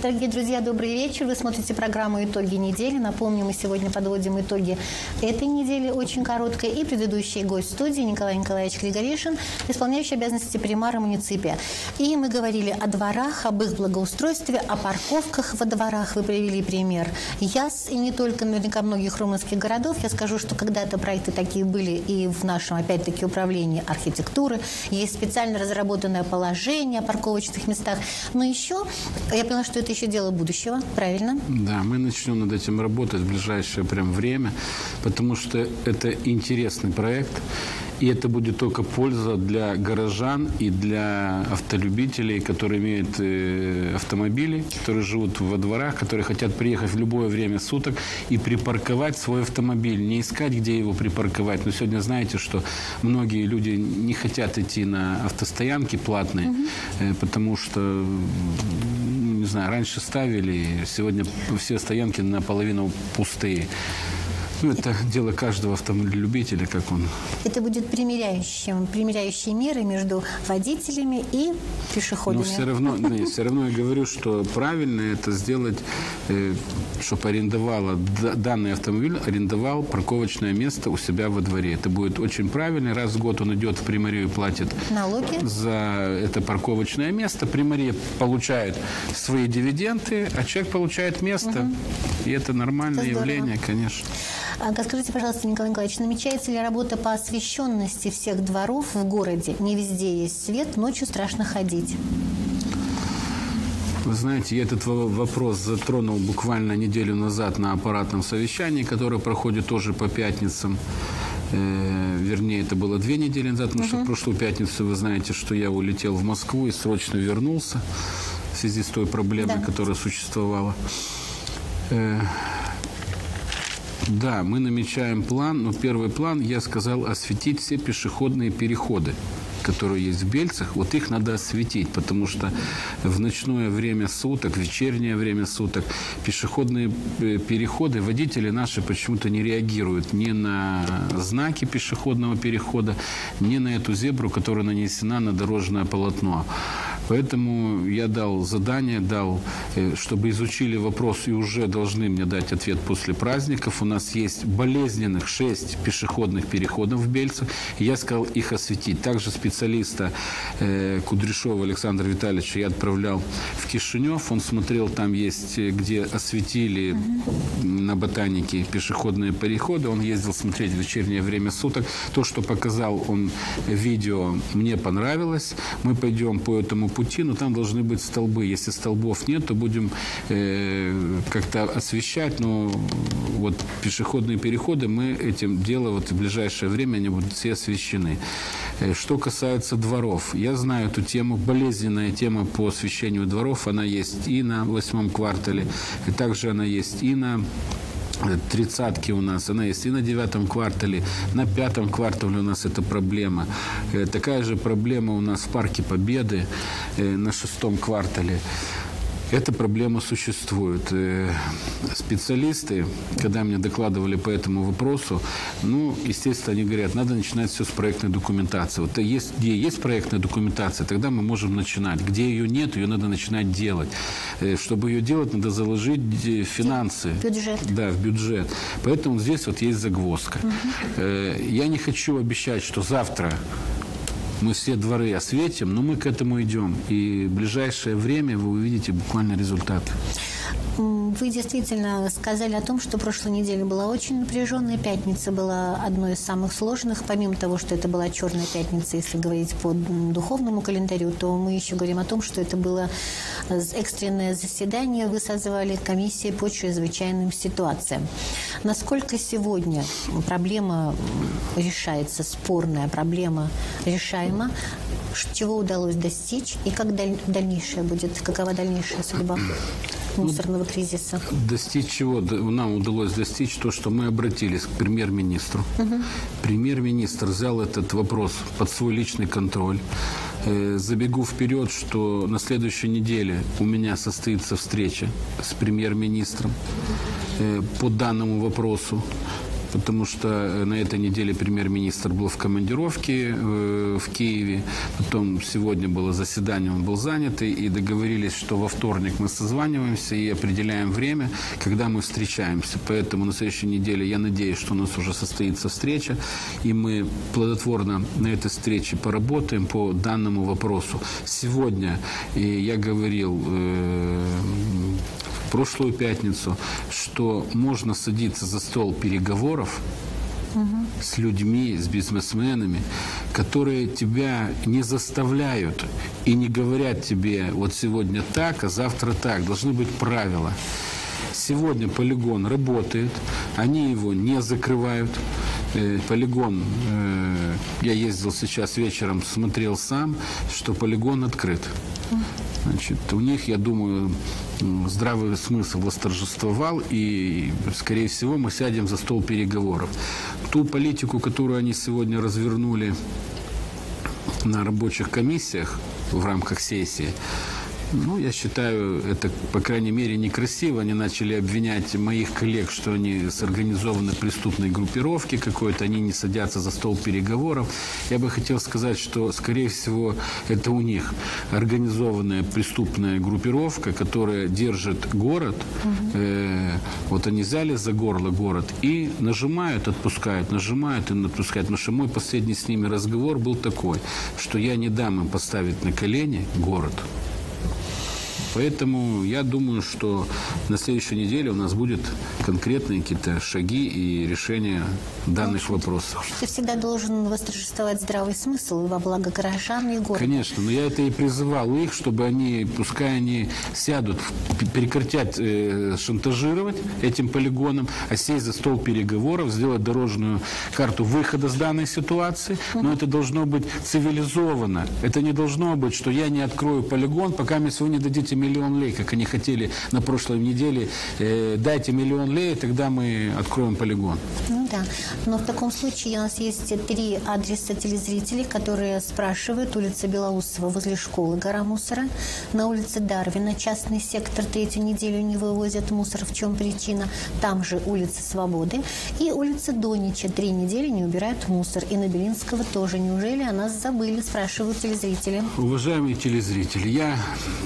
A: Дорогие друзья, добрый вечер. Вы смотрите программу «Итоги недели». Напомню, мы сегодня подводим итоги этой недели, очень короткой. И предыдущий гость студии Николай Николаевич Григоришин, исполняющий обязанности примара муниципия. И мы говорили о дворах, об их благоустройстве, о парковках во дворах. Вы привели пример Яс, и не только, наверняка, многих румынских городов. Я скажу, что когда-то проекты такие были и в нашем, опять-таки, управлении архитектуры. Есть специально разработанное положение о парковочных местах. Но еще, я поняла, что это еще дело будущего, правильно?
B: Да, мы начнем над этим работать в ближайшее прям время, потому что это интересный проект, и это будет только польза для горожан и для автолюбителей, которые имеют автомобили, которые живут во дворах, которые хотят приехать в любое время суток и припарковать свой автомобиль, не искать, где его припарковать. Но сегодня знаете, что многие люди не хотят идти на автостоянки платные, потому что, не знаю, раньше ставили, сегодня все стоянки наполовину пустые. Ну, это дело каждого автолюбителя, как он.
A: Это будет примиряющие меры между водителями и пешеходами.
B: Но все равно я говорю, что правильно это сделать, чтобы данный автомобиль арендовал парковочное место у себя во дворе. Это будет очень правильно. Раз в год он идет в примарию и платит
A: налоги
B: за это парковочное место. Примария получает свои дивиденды, а человек получает место. И это нормальное явление, конечно.
A: Скажите, пожалуйста, Николай Николаевич, намечается ли работа по освещенности всех дворов в городе? Не везде есть свет, ночью страшно ходить.
B: Вы знаете, я этот вопрос затронул буквально неделю назад на аппаратном совещании, которое проходит тоже по пятницам. Вернее, это было 2 недели назад, потому что в прошлую пятницу вы знаете, что я улетел в Москву и срочно вернулся в связи с той проблемой, которая существовала. Да, мы намечаем план, но первый план, я сказал, осветить все пешеходные переходы, которые есть в Бельцах. Вот их надо осветить, потому что в ночное время суток, вечернее время суток пешеходные переходы, водители наши почему-то не реагируют ни на знаки пешеходного перехода, ни на эту зебру, которая нанесена на дорожное полотно. Поэтому я дал задание, чтобы изучили вопрос и уже должны мне дать ответ после праздников. У нас есть болезненных 6 пешеходных переходов в Бельцах. И я сказал их осветить. Также специалиста Кудряшова Александра Витальевича я отправлял в Кишинев. Он смотрел, там есть, где осветили на Ботанике пешеходные переходы. Он ездил смотреть в вечернее время суток. То, что показал он видео, мне понравилось. Мы пойдем по этому пути, но там должны быть столбы. Если столбов нет, то будем как-то освещать. Но вот пешеходные переходы мы этим делаем в ближайшее время, они будут все освещены. Что касается дворов, я знаю эту тему, болезненная тема по освещению дворов, она есть и на 8-м квартале, и также она есть и на 30-ки у нас, она есть и на 9-м квартале, на 5-м квартале у нас эта проблема. Такая же проблема у нас в Парке Победы на 6-м квартале. Эта проблема существует. Специалисты, когда мне докладывали по этому вопросу, естественно, они говорят, надо начинать все с проектной документации. Вот где есть проектная документация, тогда мы можем начинать. Где ее нет, ее надо начинать делать. Чтобы ее делать, надо заложить финансы.
A: Бюджет.
B: Да, в бюджет. Поэтому здесь вот есть загвоздка. Я не хочу обещать, что завтра мы все дворы осветим, но мы к этому идем. И в ближайшее время вы увидите буквально результат.
A: Вы действительно сказали о том, что прошлая неделя была очень напряженная. Пятница была одной из самых сложных. Помимо того, что это была черная пятница, если говорить по духовному календарю, то мы еще говорим о том, что это было экстренное заседание. Вы созвали комиссию по чрезвычайным ситуациям. Насколько сегодня проблема решается, спорная проблема решаема? Чего удалось достичь? И как дальнейшее будет? Какова дальнейшая судьба мусорного кризиса?
B: Достичь чего? Нам удалось достичь то, что мы обратились к премьер-министру. Премьер-министр взял этот вопрос под свой личный контроль. Забегу вперед, что на следующей неделе у меня состоится встреча с премьер-министром по данному вопросу. потому что на этой неделе премьер-министр был в командировке в Киеве. Потом сегодня было заседание, он был занят, и договорились, что во вторник мы созваниваемся и определяем время, когда мы встречаемся. Поэтому на следующей неделе я надеюсь, что у нас уже состоится встреча, и мы плодотворно на этой встрече поработаем по данному вопросу. Сегодня я говорил в прошлую пятницу, что можно садиться за стол переговоров с людьми, с бизнесменами, которые тебя не заставляют и не говорят тебе вот сегодня так, а завтра так. Должны быть правила. Сегодня полигон работает, они его не закрывают. Полигон, я ездил сейчас вечером, смотрел сам, что полигон открыт. Значит, у них, я думаю, здравый смысл восторжествовал, и, скорее всего, мы сядем за стол переговоров. Ту политику, которую они сегодня развернули на рабочих комиссиях в рамках сессии, ну, я считаю, это, по крайней мере, некрасиво. Они начали обвинять моих коллег, что они с организованной преступной группировки какой-то, они не садятся за стол переговоров. Я бы хотел сказать, что, скорее всего, это у них организованная преступная группировка, которая держит город. Вот они взяли за горло город и нажимают, отпускают, нажимают и отпускают. Потому что мой последний с ними разговор был такой, что я не дам им поставить на колени город. Поэтому я думаю, что на следующей неделе у нас будут конкретные какие-то шаги и решения данных вопросов.
A: Ты всегда должен восторжествовать здравый смысл во благо горожан и города.
B: Конечно, но я это и призывал их, чтобы они, пускай они сядут, прекратят шантажировать этим полигоном, а сесть за стол переговоров, сделать дорожную карту выхода с данной ситуации. Но это должно быть цивилизованно. Это не должно быть, что я не открою полигон, пока мне сегодня дадите миллион лей, как они хотели на прошлой неделе. Дайте миллион лей, тогда мы откроем полигон.
A: Ну да. Но в таком случае у нас есть 3 адреса телезрителей, которые спрашивают. Улица Белоусова возле школы, гора мусора. На улице Дарвина частный сектор 3-ю неделю не вывозят мусор. В чем причина? Там же улица Свободы. И улица Донича 3 недели не убирают мусор. И на Белинского тоже. Неужели о нас забыли, спрашивают телезрители.
B: Уважаемые телезрители, я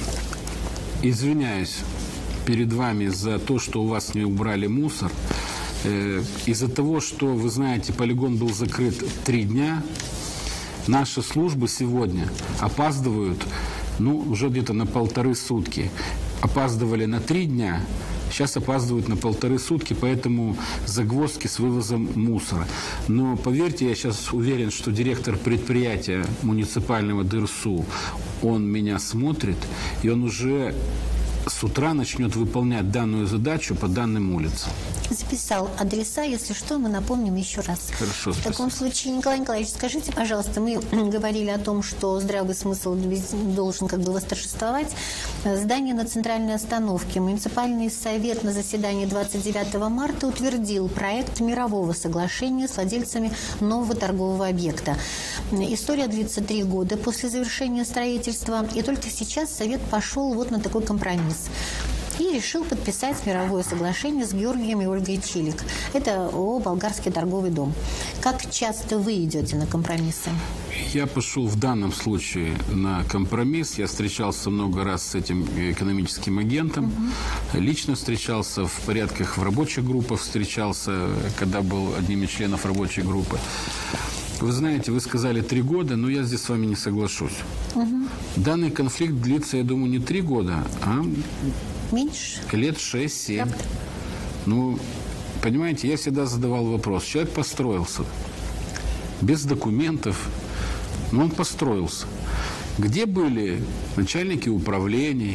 B: извиняюсь перед вами за то, что у вас не убрали мусор. Из-за того, что, вы знаете, полигон был закрыт 3 дня, наши службы сегодня опаздывают, ну, уже где-то на 1,5 сутки. Опаздывали на 3 дня, сейчас опаздывают на 1,5 сутки, поэтому загвоздки с вывозом мусора. Но поверьте, я сейчас уверен, что директор предприятия муниципального ДРСУ, он меня смотрит, и он уже с утра начнет выполнять данную задачу по данным улицам.
A: Записал адреса, если что, мы напомним еще раз.
B: Хорошо,
A: В таком случае, Николай Николаевич, скажите, пожалуйста, мы говорили о том, что здравый смысл должен как бы восторжествовать. Здание на центральной остановке. Муниципальный совет на заседании 29 марта утвердил проект мирового соглашения с владельцами нового торгового объекта. История длится 3 года после завершения строительства, и только сейчас совет пошел вот на такой компромисс. И решил подписать мировое соглашение с Георгием и Ольгой Чилик. Это ООО «Болгарский торговый дом». Как часто вы идете на компромиссы?
B: Я пошел в данном случае на компромисс. Я встречался много раз с этим экономическим агентом. Лично встречался в порядках в рабочих группах, встречался, когда был одним из членов рабочей группы. Вы знаете, вы сказали 3 года, но я здесь с вами не соглашусь. Данный конфликт длится, я думаю, не 3 года, а
A: меньше?
B: Лет 6-7.
A: Правда?
B: Ну, понимаете, я всегда задавал вопрос. Человек построился без документов, но он построился. Где были начальники управлений,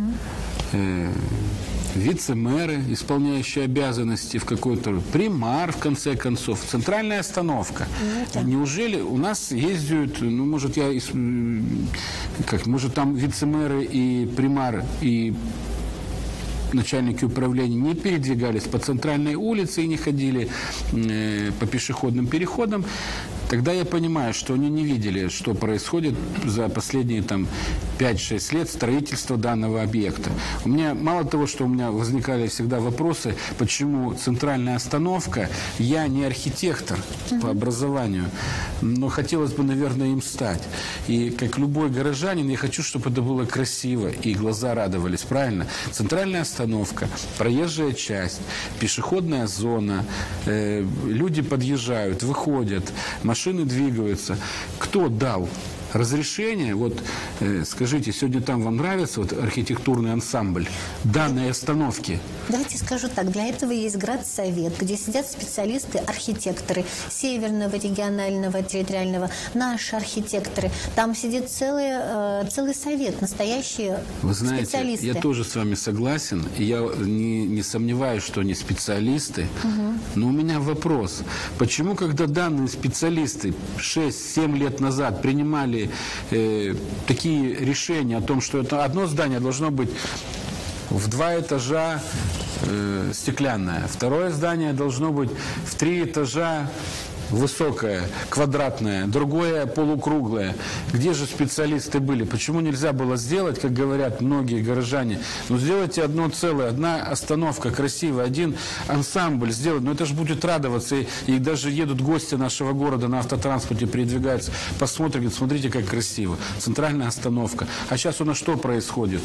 B: вице-мэры, исполняющие обязанности в какой-то примар, в конце концов, центральная остановка. Неужели у нас ездят, ну, может, может, там вице-мэры и примар, и начальники управления не передвигались по центральной улице и не ходили по пешеходным переходам, тогда я понимаю, что они не видели, что происходит за последние 5-6 лет строительства данного объекта. У меня, мало того, что у меня возникали всегда вопросы, почему центральная остановка, я не архитектор по образованию, но хотелось бы, наверное, им стать. И как любой горожанин, я хочу, чтобы это было красиво, и глаза радовались, правильно? Центральная остановка, проезжая часть, пешеходная зона, люди подъезжают, выходят, машины двигаются. Кто дал разрешение, вот скажите, сегодня там вам нравится вот архитектурный ансамбль данной остановки?
A: Давайте скажу так, для этого есть градсовет, где сидят специалисты, архитекторы Северного регионального территориального, наши архитекторы. Там сидит целый совет, настоящие
B: Вы знаете,
A: специалисты.
B: Я тоже с вами согласен, и я не сомневаюсь, что они специалисты, но у меня вопрос. Почему, когда данные специалисты 6-7 лет назад принимали такие решения о том, что это одно здание должно быть в 2 этажа стеклянное, второе здание должно быть в 3 этажа высокое, квадратное, другое полукруглое. Где же специалисты были? Почему нельзя было сделать, как говорят многие горожане, ну сделайте одно целое, одна остановка красивая, один ансамбль сделать, но это же будет радоваться, и даже едут гости нашего города на автотранспорте, передвигаются, посмотрят, говорят, смотрите, как красиво. Центральная остановка. А сейчас у нас что происходит?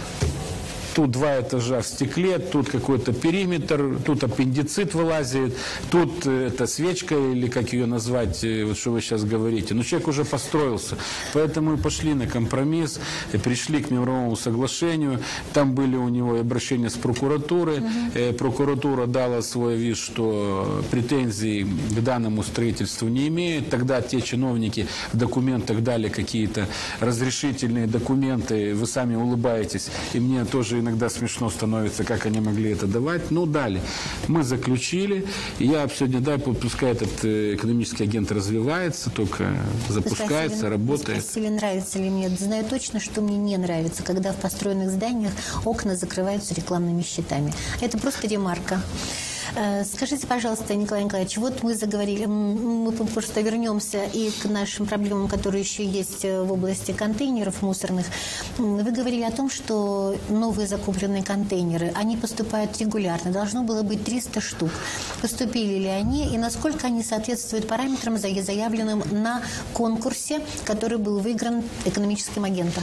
B: Тут 2 этажа в стекле, тут какой-то периметр, тут аппендицит вылазит, тут эта свечка, или как ее назвать, вот что вы сейчас говорите. Но человек уже построился. Поэтому и пошли на компромисс, и пришли к мировому соглашению. Там были у него обращения с прокуратурой. Прокуратура дала свой вид, что претензий к данному строительству не имеет. Тогда те чиновники в документах дали какие-то разрешительные документы. Вы сами улыбаетесь, и мне тоже иногда смешно становится, как они могли это давать. Ну, дали. Мы заключили. И я сегодня, да, пускай этот экономический агент развивается, только запускается, работает.
A: Вы спросили, нравится ли мне. Знаю точно, что мне не нравится, когда в построенных зданиях окна закрываются рекламными щитами. Это просто ремарка. Скажите, пожалуйста, Николай Николаевич, вот мы заговорили, мы просто вернемся и к нашим проблемам, которые еще есть в области контейнеров мусорных. Вы говорили о том, что новые закупленные контейнеры, они поступают регулярно, должно было быть 300 штук. Поступили ли они и насколько они соответствуют параметрам, заявленным на конкурсе, который был выигран экономическим агентом?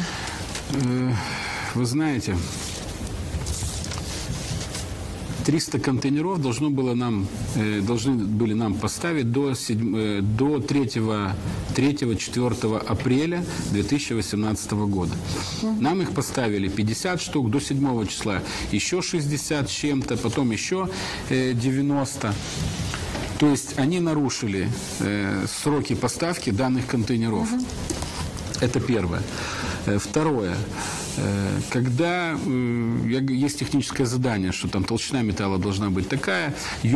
B: Вы знаете, 300 контейнеров должны были нам поставить до 3-4 апреля 2018 года. Нам их поставили 50 штук, до 7 числа еще 60 с чем-то, потом еще 90. То есть они нарушили сроки поставки данных контейнеров. Это первое. Второе. Когда есть техническое задание, что там толщина металла должна быть такая,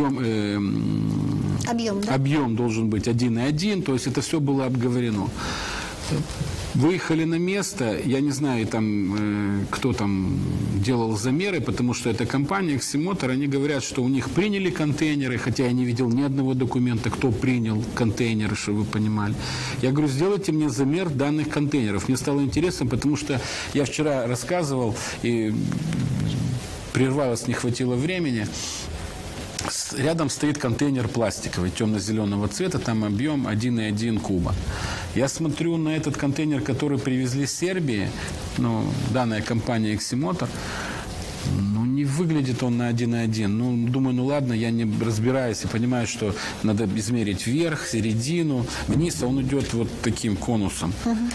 B: объем должен быть 1,1, то есть это все было обговорено. Выехали на место, я не знаю, там, кто там делал замеры, потому что эта компания Эксимотор, они говорят, что у них приняли контейнеры, хотя я не видел ни одного документа, кто принял контейнеры, чтобы вы понимали. Я говорю, сделайте мне замер данных контейнеров. Мне стало интересно, потому что я вчера рассказывал, и прервалось, не хватило времени. Рядом стоит контейнер пластиковый, темно-зеленого цвета, там объем 1,1 куба. Я смотрю на этот контейнер, который привезли с Сербии, данная компания Эксимотор, не выглядит он на 1,1. Думаю, ладно, я не разбираюсь и понимаю, что надо измерить вверх, середину, вниз, а он идет вот таким конусом.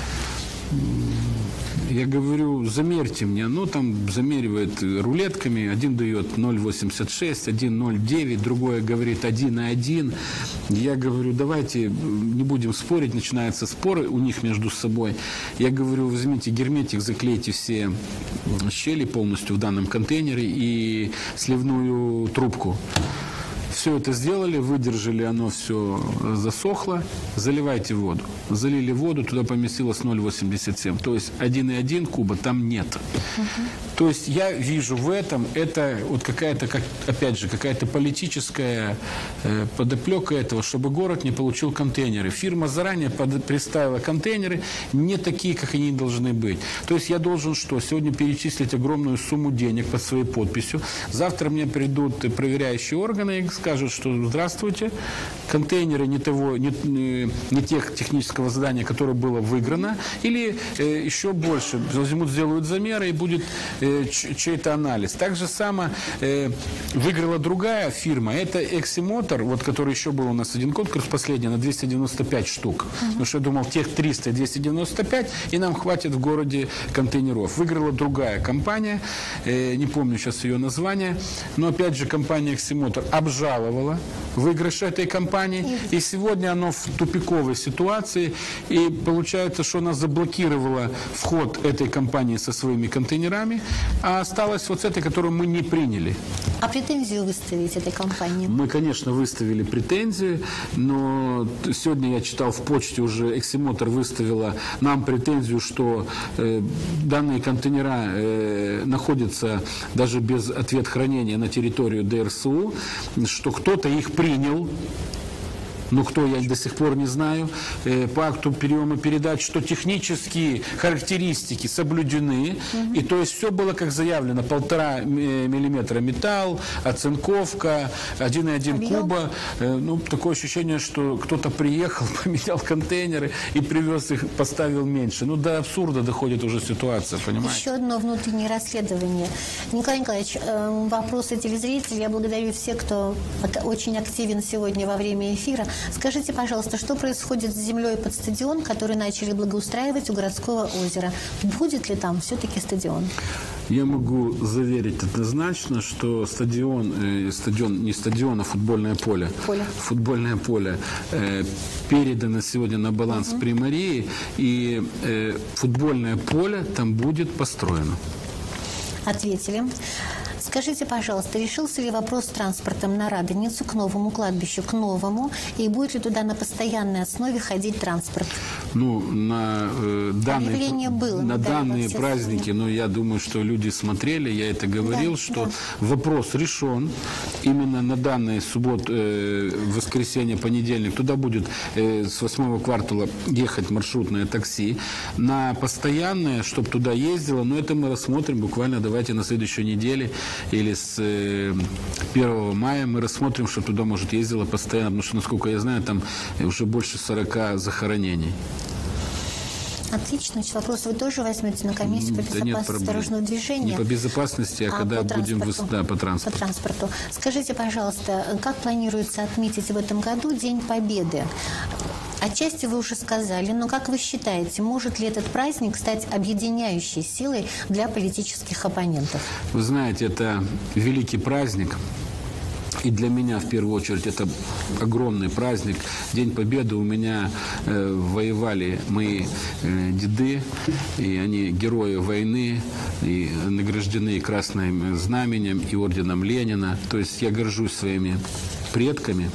B: Я говорю, замерьте мне. Там замеривает рулетками. Один дает 0,86, один 0,9, другой говорит 1,1. Я говорю, давайте не будем спорить. Начинаются споры у них между собой. Я говорю, возьмите герметик, заклейте все щели полностью в данном контейнере и сливную трубку. Все это сделали, выдержали, оно все засохло. Заливайте воду. Залили воду, туда поместилось 0,87. То есть 1,1 куба там нет. То есть я вижу в этом, это вот какая-то, опять же, какая-то политическая подоплека этого, чтобы город не получил контейнеры. Фирма заранее представила контейнеры не такие, как они должны быть. То есть я должен что? Сегодня перечислить огромную сумму денег под своей подписью. Завтра мне придут проверяющие органы и скажут, что здравствуйте, контейнеры не тех технического задания, которое было выиграно, или еще больше. Возьмут, сделают замеры, и будет чей-то анализ. Так же само выиграла другая фирма. Это Эксимотор, вот, который еще был у нас один конкурс последний, на 295 штук. Потому что я думал, тех 300 и 295, и нам хватит в городе контейнеров. Выиграла другая компания, не помню сейчас ее название, но опять же компания Эксимотор обжаловала выигрыш этой компании, и сегодня оно в тупиковой ситуации, и получается, что она заблокировала вход этой компании со своими контейнерами, а осталось вот с этой, которую мы не приняли.
A: А претензию выставить этой компании?
B: Мы, конечно, выставили претензию, но сегодня я читал в почте, уже Эксимотор выставила нам претензию, что данные контейнера находятся даже без ответ хранения на территорию ДРСУ, что кто-то их принял. Ну, кто, я до сих пор не знаю, по акту приема передач, что технические характеристики соблюдены, и то есть все было как заявлено, 1,5 миллиметра металл, оцинковка, 1,1 куба. Ну, такое ощущение, что кто-то приехал, поменял контейнеры и привез их, поставил меньше. Ну, до абсурда доходит уже ситуация, понимаете?
A: Еще одно внутреннее расследование. Николай Николаевич, вопросы телезрителей. Я благодарю всех, кто очень активен сегодня во время эфира. Скажите, пожалуйста, что происходит с землей под стадион, который начали благоустраивать у городского озера? Будет ли там все-таки стадион?
B: Я могу заверить однозначно, что не стадион, а футбольное поле. Футбольное поле передано сегодня на баланс Примарии, и футбольное поле там будет построено.
A: Ответили. Скажите, пожалуйста, решился ли вопрос с транспортом на Радоницу, к новому кладбищу, к новому, и будет ли туда на постоянной основе ходить транспорт?
B: Ну, на данные праздники, но я думаю, что люди смотрели, я это говорил, что вопрос решен. Именно на данные воскресенье, понедельник, туда будет с 8-го квартала ехать маршрутное такси. На постоянное, чтобы туда ездило, но это мы рассмотрим буквально, давайте на следующей неделе, или с 1 мая мы рассмотрим, что туда, может, ездила постоянно, потому что, насколько я знаю, там уже больше 40 захоронений.
A: Отлично. Значит, вопрос вы тоже возьмете на комиссию по безопасности дорожного движения?
B: Не по безопасности, а когда будем по транспорту.
A: Скажите, пожалуйста, как планируется отметить в этом году День Победы? Отчасти вы уже сказали, но как вы считаете, может ли этот праздник стать объединяющей силой для политических оппонентов?
B: Вы знаете, это великий праздник. И для меня, в первую очередь, это огромный праздник. День Победы. У меня воевали мои деды, и они герои войны, и награждены Красным Знаменем, и орденом Ленина. То есть я горжусь своими предками.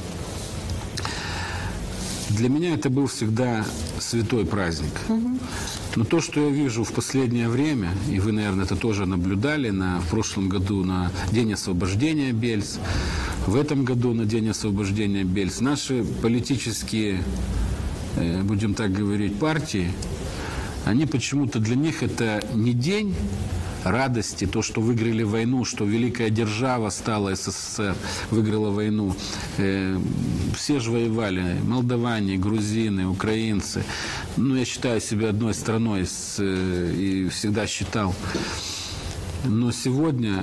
B: Для меня это был всегда святой праздник. Но то, что я вижу в последнее время, и вы, наверное, это тоже наблюдали в прошлом году на День освобождения Бельц, в этом году на День освобождения Бельц, наши политические, будем так говорить, партии, они почему-то, для них это не день радости, то, что выиграли войну, что великая держава стала, СССР выиграла войну. Все же воевали, молдаване, грузины, украинцы. Ну, я считаю себя одной страной и всегда считал. Но сегодня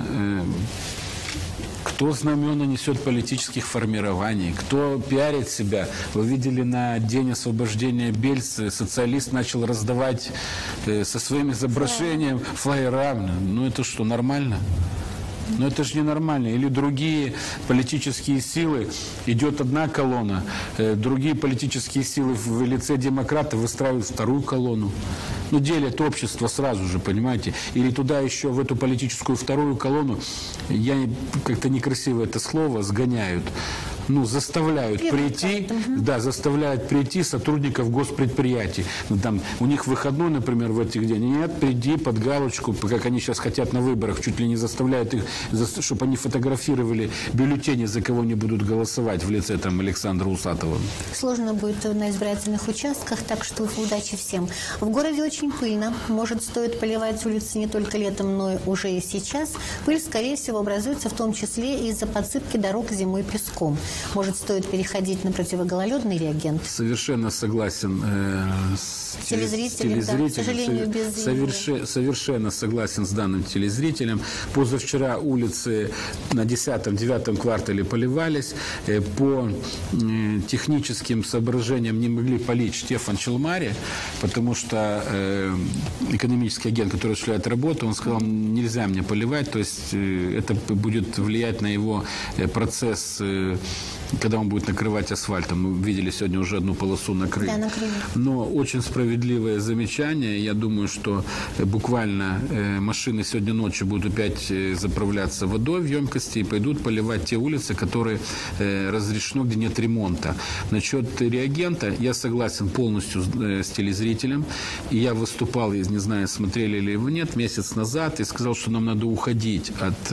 B: кто знамена несет политических формирований, кто пиарит себя. Вы видели на День освобождения Бельц, социалист начал раздавать со своим изображением флаера. Ну это что, нормально? Но это же ненормально. Или другие политические силы, идет одна колонна, другие политические силы в лице демократов выстраивают вторую колонну. Ну, делят общество сразу же, понимаете. Или туда еще, в эту политическую вторую колонну, как-то некрасиво это слово, сгоняют заставляют прийти, заставляют прийти сотрудников госпредприятий. Там у них выходной, например, в этих день. Нет, приди под галочку, как они сейчас хотят на выборах, чуть ли не заставляют их, чтобы они фотографировали бюллетени, за кого они будут голосовать в лице там Александра Усатова.
A: Сложно будет на избирательных участках, так что удачи всем. В городе очень пыльно. Может, стоит поливать улицы не только летом, но и уже и сейчас. Пыль, скорее всего, образуется в том числе из-за подсыпки дорог зимой песком. Может, стоит переходить на противогололедный реагент?
B: Совершенно согласен с
A: телезрителем. Да, к сожалению, без
B: совершенно согласен с данным телезрителем. Позавчера улицы на 10-9 квартале поливались. По техническим соображениям не могли полить Штефан Челмари, потому что экономический агент, который осуществляет работу, он сказал, нельзя мне поливать, то есть это будет влиять на его процесс, когда он будет накрывать асфальтом. Мы видели сегодня уже одну полосу накрыли.
A: Да, накрыли.
B: Но очень справедливое замечание. Я думаю, что буквально машины сегодня ночью будут опять заправляться водой в емкости и пойдут поливать те улицы, которые разрешено, где нет ремонта. Насчет реагента я согласен полностью с телезрителем. И я выступал, я не знаю, смотрели ли его нет, месяц назад и сказал, что нам надо уходить от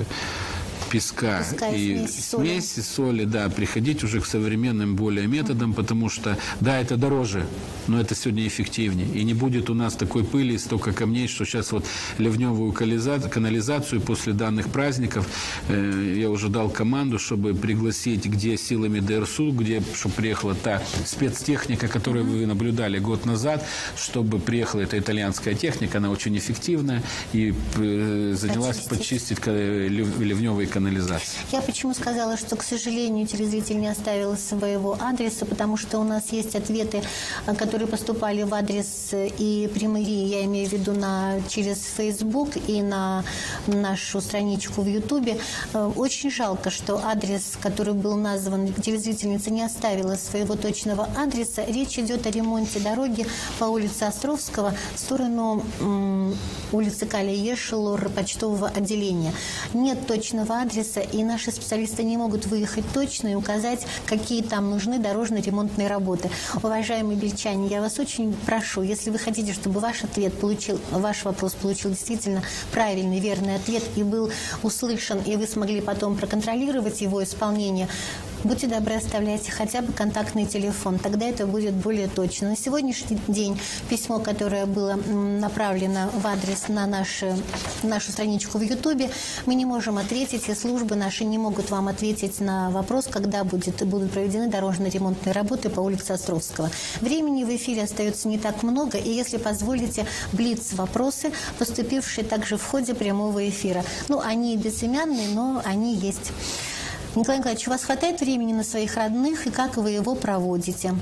B: песка и смеси соли, приходить уже к современным более методам, потому что, это дороже, но это сегодня эффективнее. И не будет у нас такой пыли, столько камней, что сейчас вот ливневую канализацию после данных праздников я уже дал команду, чтобы пригласить, где силами ДРСУ, чтобы приехала та спецтехника, которую вы наблюдали год назад, чтобы приехала эта итальянская техника, она очень эффективная, и занялась почистить ливневые канализации.
A: Я почему сказала, что, к сожалению, телезритель не оставил своего адреса, потому что у нас есть ответы, которые поступали в адрес и примэрии, я имею в виду через Facebook и на нашу страничку в Ютубе. Очень жалко, что адрес, который был назван, телезрительница не оставила своего точного адреса. Речь идет о ремонте дороги по улице Островского в сторону улицы Калия-Ешелор почтового отделения. Нет точного адреса, и наши специалисты не могут выехать точно и указать, какие там нужны дорожно-ремонтные работы. Уважаемые бельчане, я вас очень прошу, если вы хотите, чтобы ваш вопрос получил действительно правильный, верный ответ и был услышан, и вы смогли потом проконтролировать его исполнение, будьте добры, оставляйте хотя бы контактный телефон, тогда это будет более точно. На сегодняшний день письмо, которое было направлено в адрес на нашу страничку в Ютубе, мы не можем ответить, и службы наши не могут вам ответить на вопрос, когда будут проведены дорожно-ремонтные работы по улице Островского. Времени в эфире остается не так много, и если позволите, блиц-вопросы, поступившие также в ходе прямого эфира. Они безымянные, но они есть. Николай Николаевич, у вас хватает времени на своих родных, и как вы его проводите?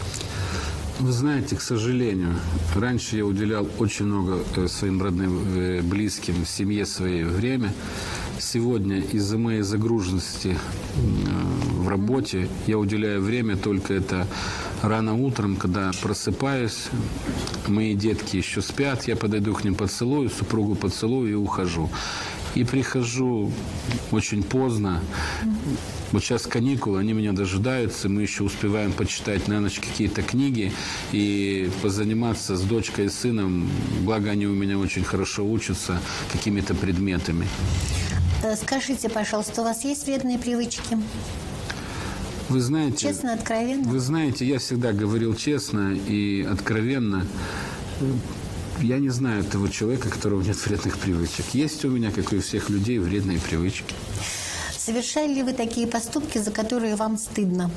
B: Вы знаете, к сожалению, раньше я уделял очень много своим родным, близким, семье своей время. Сегодня из-за моей загруженности в работе я уделяю время только это рано утром, когда просыпаюсь, мои детки еще спят, я подойду к ним, поцелую, супругу поцелую и ухожу. И прихожу очень поздно. Вот сейчас каникулы, они меня дожидаются. Мы еще успеваем почитать на ночь какие-то книги и позаниматься с дочкой и сыном. Благо, они у меня очень хорошо учатся какими-то предметами.
A: Скажите, пожалуйста, у вас есть вредные привычки?
B: Вы знаете...
A: Честно, откровенно?
B: Вы знаете, я всегда говорил честно и откровенно. Я не знаю того человека, у которого нет вредных привычек. Есть у меня, как и у всех людей, вредные привычки.
A: Совершали ли вы такие поступки, за которые вам стыдно?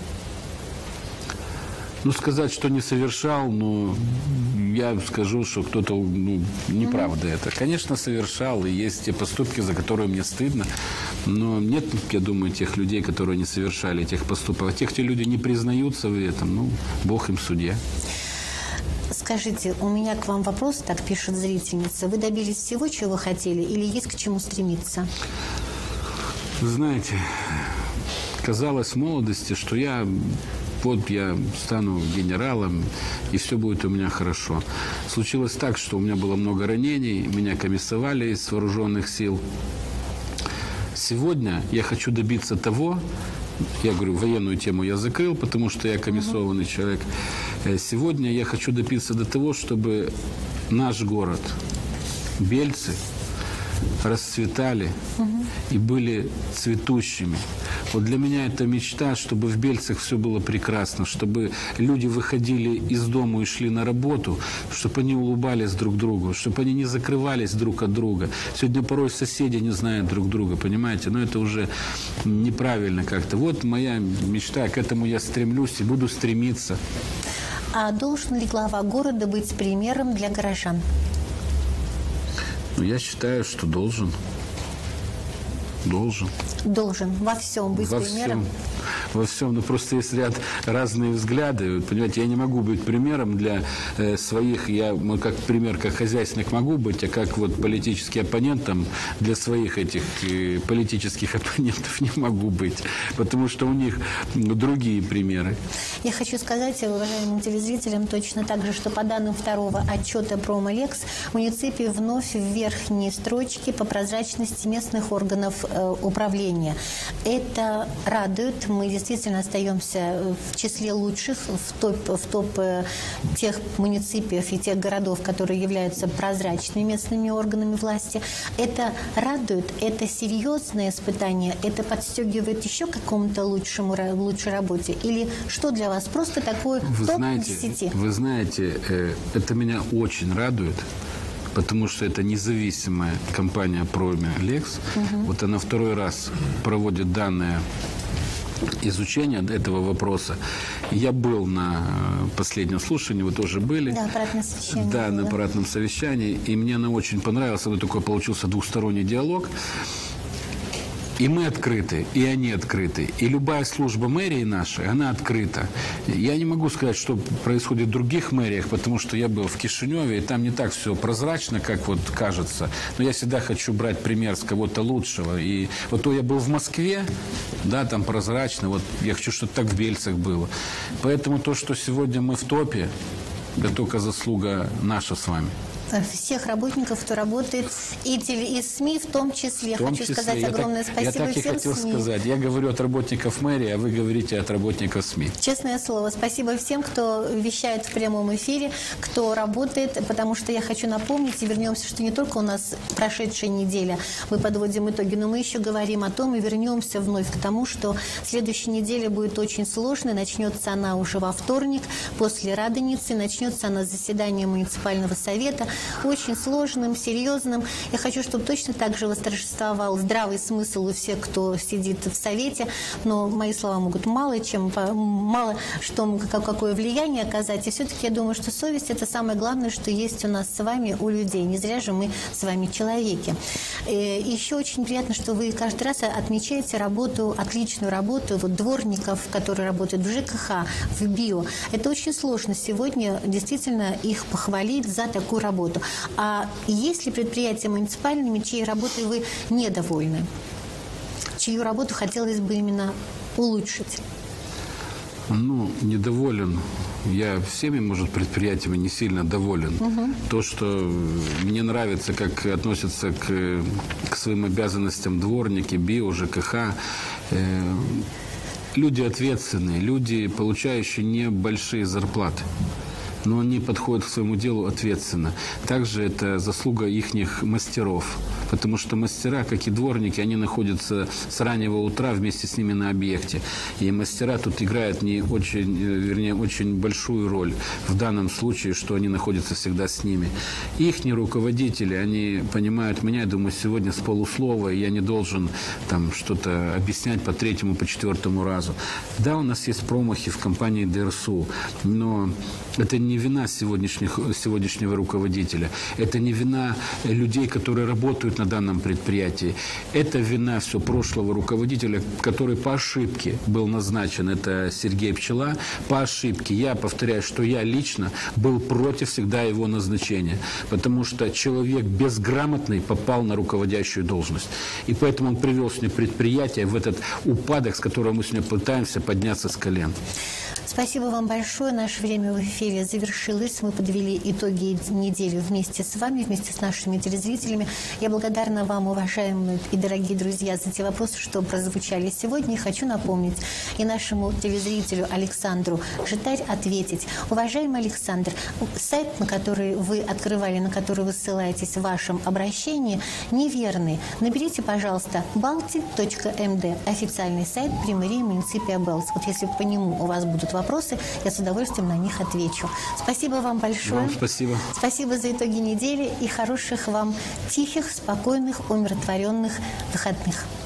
B: Сказать, что не совершал, но я скажу, что кто-то, неправда это. Конечно, совершал, и есть те поступки, за которые мне стыдно, но нет, я думаю, тех людей, которые не совершали этих поступков. А те люди не признаются в этом, Бог им судья.
A: Скажите, у меня к вам вопрос, так пишет зрительница. Вы добились всего, чего хотели, или есть к чему стремиться?
B: Вы знаете, казалось в молодости, что я стану генералом, и все будет у меня хорошо. Случилось так, что у меня было много ранений, меня комиссовали из вооруженных сил. Сегодня я хочу добиться того, я говорю, военную тему я закрыл, потому что я комиссованный человек. Сегодня я хочу добиться до того, чтобы наш город, Бельцы, расцветали и были цветущими. Вот для меня это мечта, чтобы в Бельцах все было прекрасно, чтобы люди выходили из дома и шли на работу, чтобы они улыбались друг другу, чтобы они не закрывались друг от друга. Сегодня порой соседи не знают друг друга, понимаете? Но это уже неправильно как-то. Вот моя мечта, к этому я стремлюсь и буду стремиться.
A: А должен ли глава города быть примером для горожан?
B: Ну, я считаю, что должен. Должен.
A: Должен во всем быть примером?
B: Во всем. Но просто есть ряд разные взгляды. Вот, понимаете, я не могу быть примером для своих. Я как пример, как хозяйственник могу быть, а как вот политический оппонент там, для своих этих политических оппонентов не могу быть. Потому что у них другие примеры.
A: Я хочу сказать уважаемым телезрителям точно так же, что по данным второго отчета Промолекс, муниципий вновь в верхней строчке по прозрачности местных органов управления. Это радует. Мы действительно остаемся в числе лучших, в топ тех муниципиев и тех городов, которые являются прозрачными местными органами власти. Это радует, это серьезное испытание, это подстегивает еще к какому-то лучшей работе? Или что для вас? Просто такой топ-10?
B: Вы знаете, это меня очень радует. Потому что это независимая компания Промолекс. Вот она второй раз проводит данное изучение этого вопроса. Я был на последнем слушании, вы тоже были.
A: Да, аппаратное совещание.
B: Да, на аппаратном совещании. И мне она очень понравилась. Вот такой получился двухсторонний диалог. И мы открыты, и они открыты. И любая служба мэрии нашей, она открыта. Я не могу сказать, что происходит в других мэриях, потому что я был в Кишиневе, и там не так все прозрачно, как вот кажется. Но я всегда хочу брать пример с кого-то лучшего. И вот то я был в Москве, да, там прозрачно. Вот я хочу, чтобы так в Бельцах было. Поэтому то, что сегодня мы в топе, это только заслуга наша с вами.
A: Всех работников, кто работает, и СМИ в том числе. Хочу сказать огромное спасибо
B: я так и
A: всем
B: хотел
A: СМИ.
B: сказать. Я говорю от работников мэрии, а вы говорите от работников СМИ.
A: Честное слово, спасибо всем, кто вещает в прямом эфире, кто работает, потому что я хочу напомнить, и вернемся, что не только у нас прошедшая неделя, мы подводим итоги, но мы еще говорим о том, и вернемся вновь к тому, что следующая неделя будет очень сложной, начнется она уже во вторник, после Радоницы, начнется она с заседания муниципального совета, очень сложным, серьезным. Я хочу, чтобы точно так же восторжествовал здравый смысл у всех, кто сидит в совете, но мои слова могут мало что, какое влияние оказать. И все-таки я думаю, что совесть – это самое главное, что есть у нас с вами, у людей. Не зря же мы с вами человеки. И еще очень приятно, что вы каждый раз отмечаете работу, отличную работу вот, дворников, которые работают в ЖКХ, в БИО. Это очень сложно сегодня действительно их похвалить за такую работу. А есть ли предприятия муниципальными, чьей работой вы недовольны? Чью работу хотелось бы именно улучшить?
B: Ну, недоволен. Я всеми, может, предприятиями не сильно доволен. То, что мне нравится, как относятся к своим обязанностям дворники, БИО, ЖКХ. Люди ответственные, люди, получающие небольшие зарплаты. Но они подходят к своему делу ответственно. Также это заслуга ихних мастеров. Потому что мастера, как и дворники, они находятся с раннего утра вместе с ними на объекте. И мастера тут играют очень большую роль в данном случае, что они находятся всегда с ними. Ихние руководители, они понимают меня, я думаю, сегодня с полуслова, и я не должен там что-то объяснять по третьему, по четвертому разу. Да, у нас есть промахи в компании ДРСУ, но это не вина сегодняшнего руководителя. Это не вина людей, которые работают на данном предприятии. Это вина все прошлого руководителя, который по ошибке был назначен. Это Сергей Пчела. По ошибке. Я повторяю, что я лично был против всегда его назначения. Потому что человек безграмотный попал на руководящую должность. И поэтому он привел сегодня предприятие в этот упадок, с которого мы сегодня пытаемся подняться с колен.
A: Спасибо вам большое. Наше время в эфире завершилось. Мы подвели итоги недели вместе с вами, вместе с нашими телезрителями. Я благодарна вам, уважаемые и дорогие друзья, за те вопросы, что прозвучали сегодня. И хочу напомнить и нашему телезрителю Александру Житарь ответить. Уважаемый Александр, сайт, на который вы открывали, на который вы ссылаетесь в вашем обращении, неверный. Наберите, пожалуйста, balti.md, официальный сайт Примарии Муниципия Белс. Вот если по нему у вас будут вопросы, я с удовольствием на них отвечу. Спасибо вам большое.
B: Вам спасибо.
A: Спасибо за итоги недели и хороших вам тихих, спокойных, умиротворенных выходных.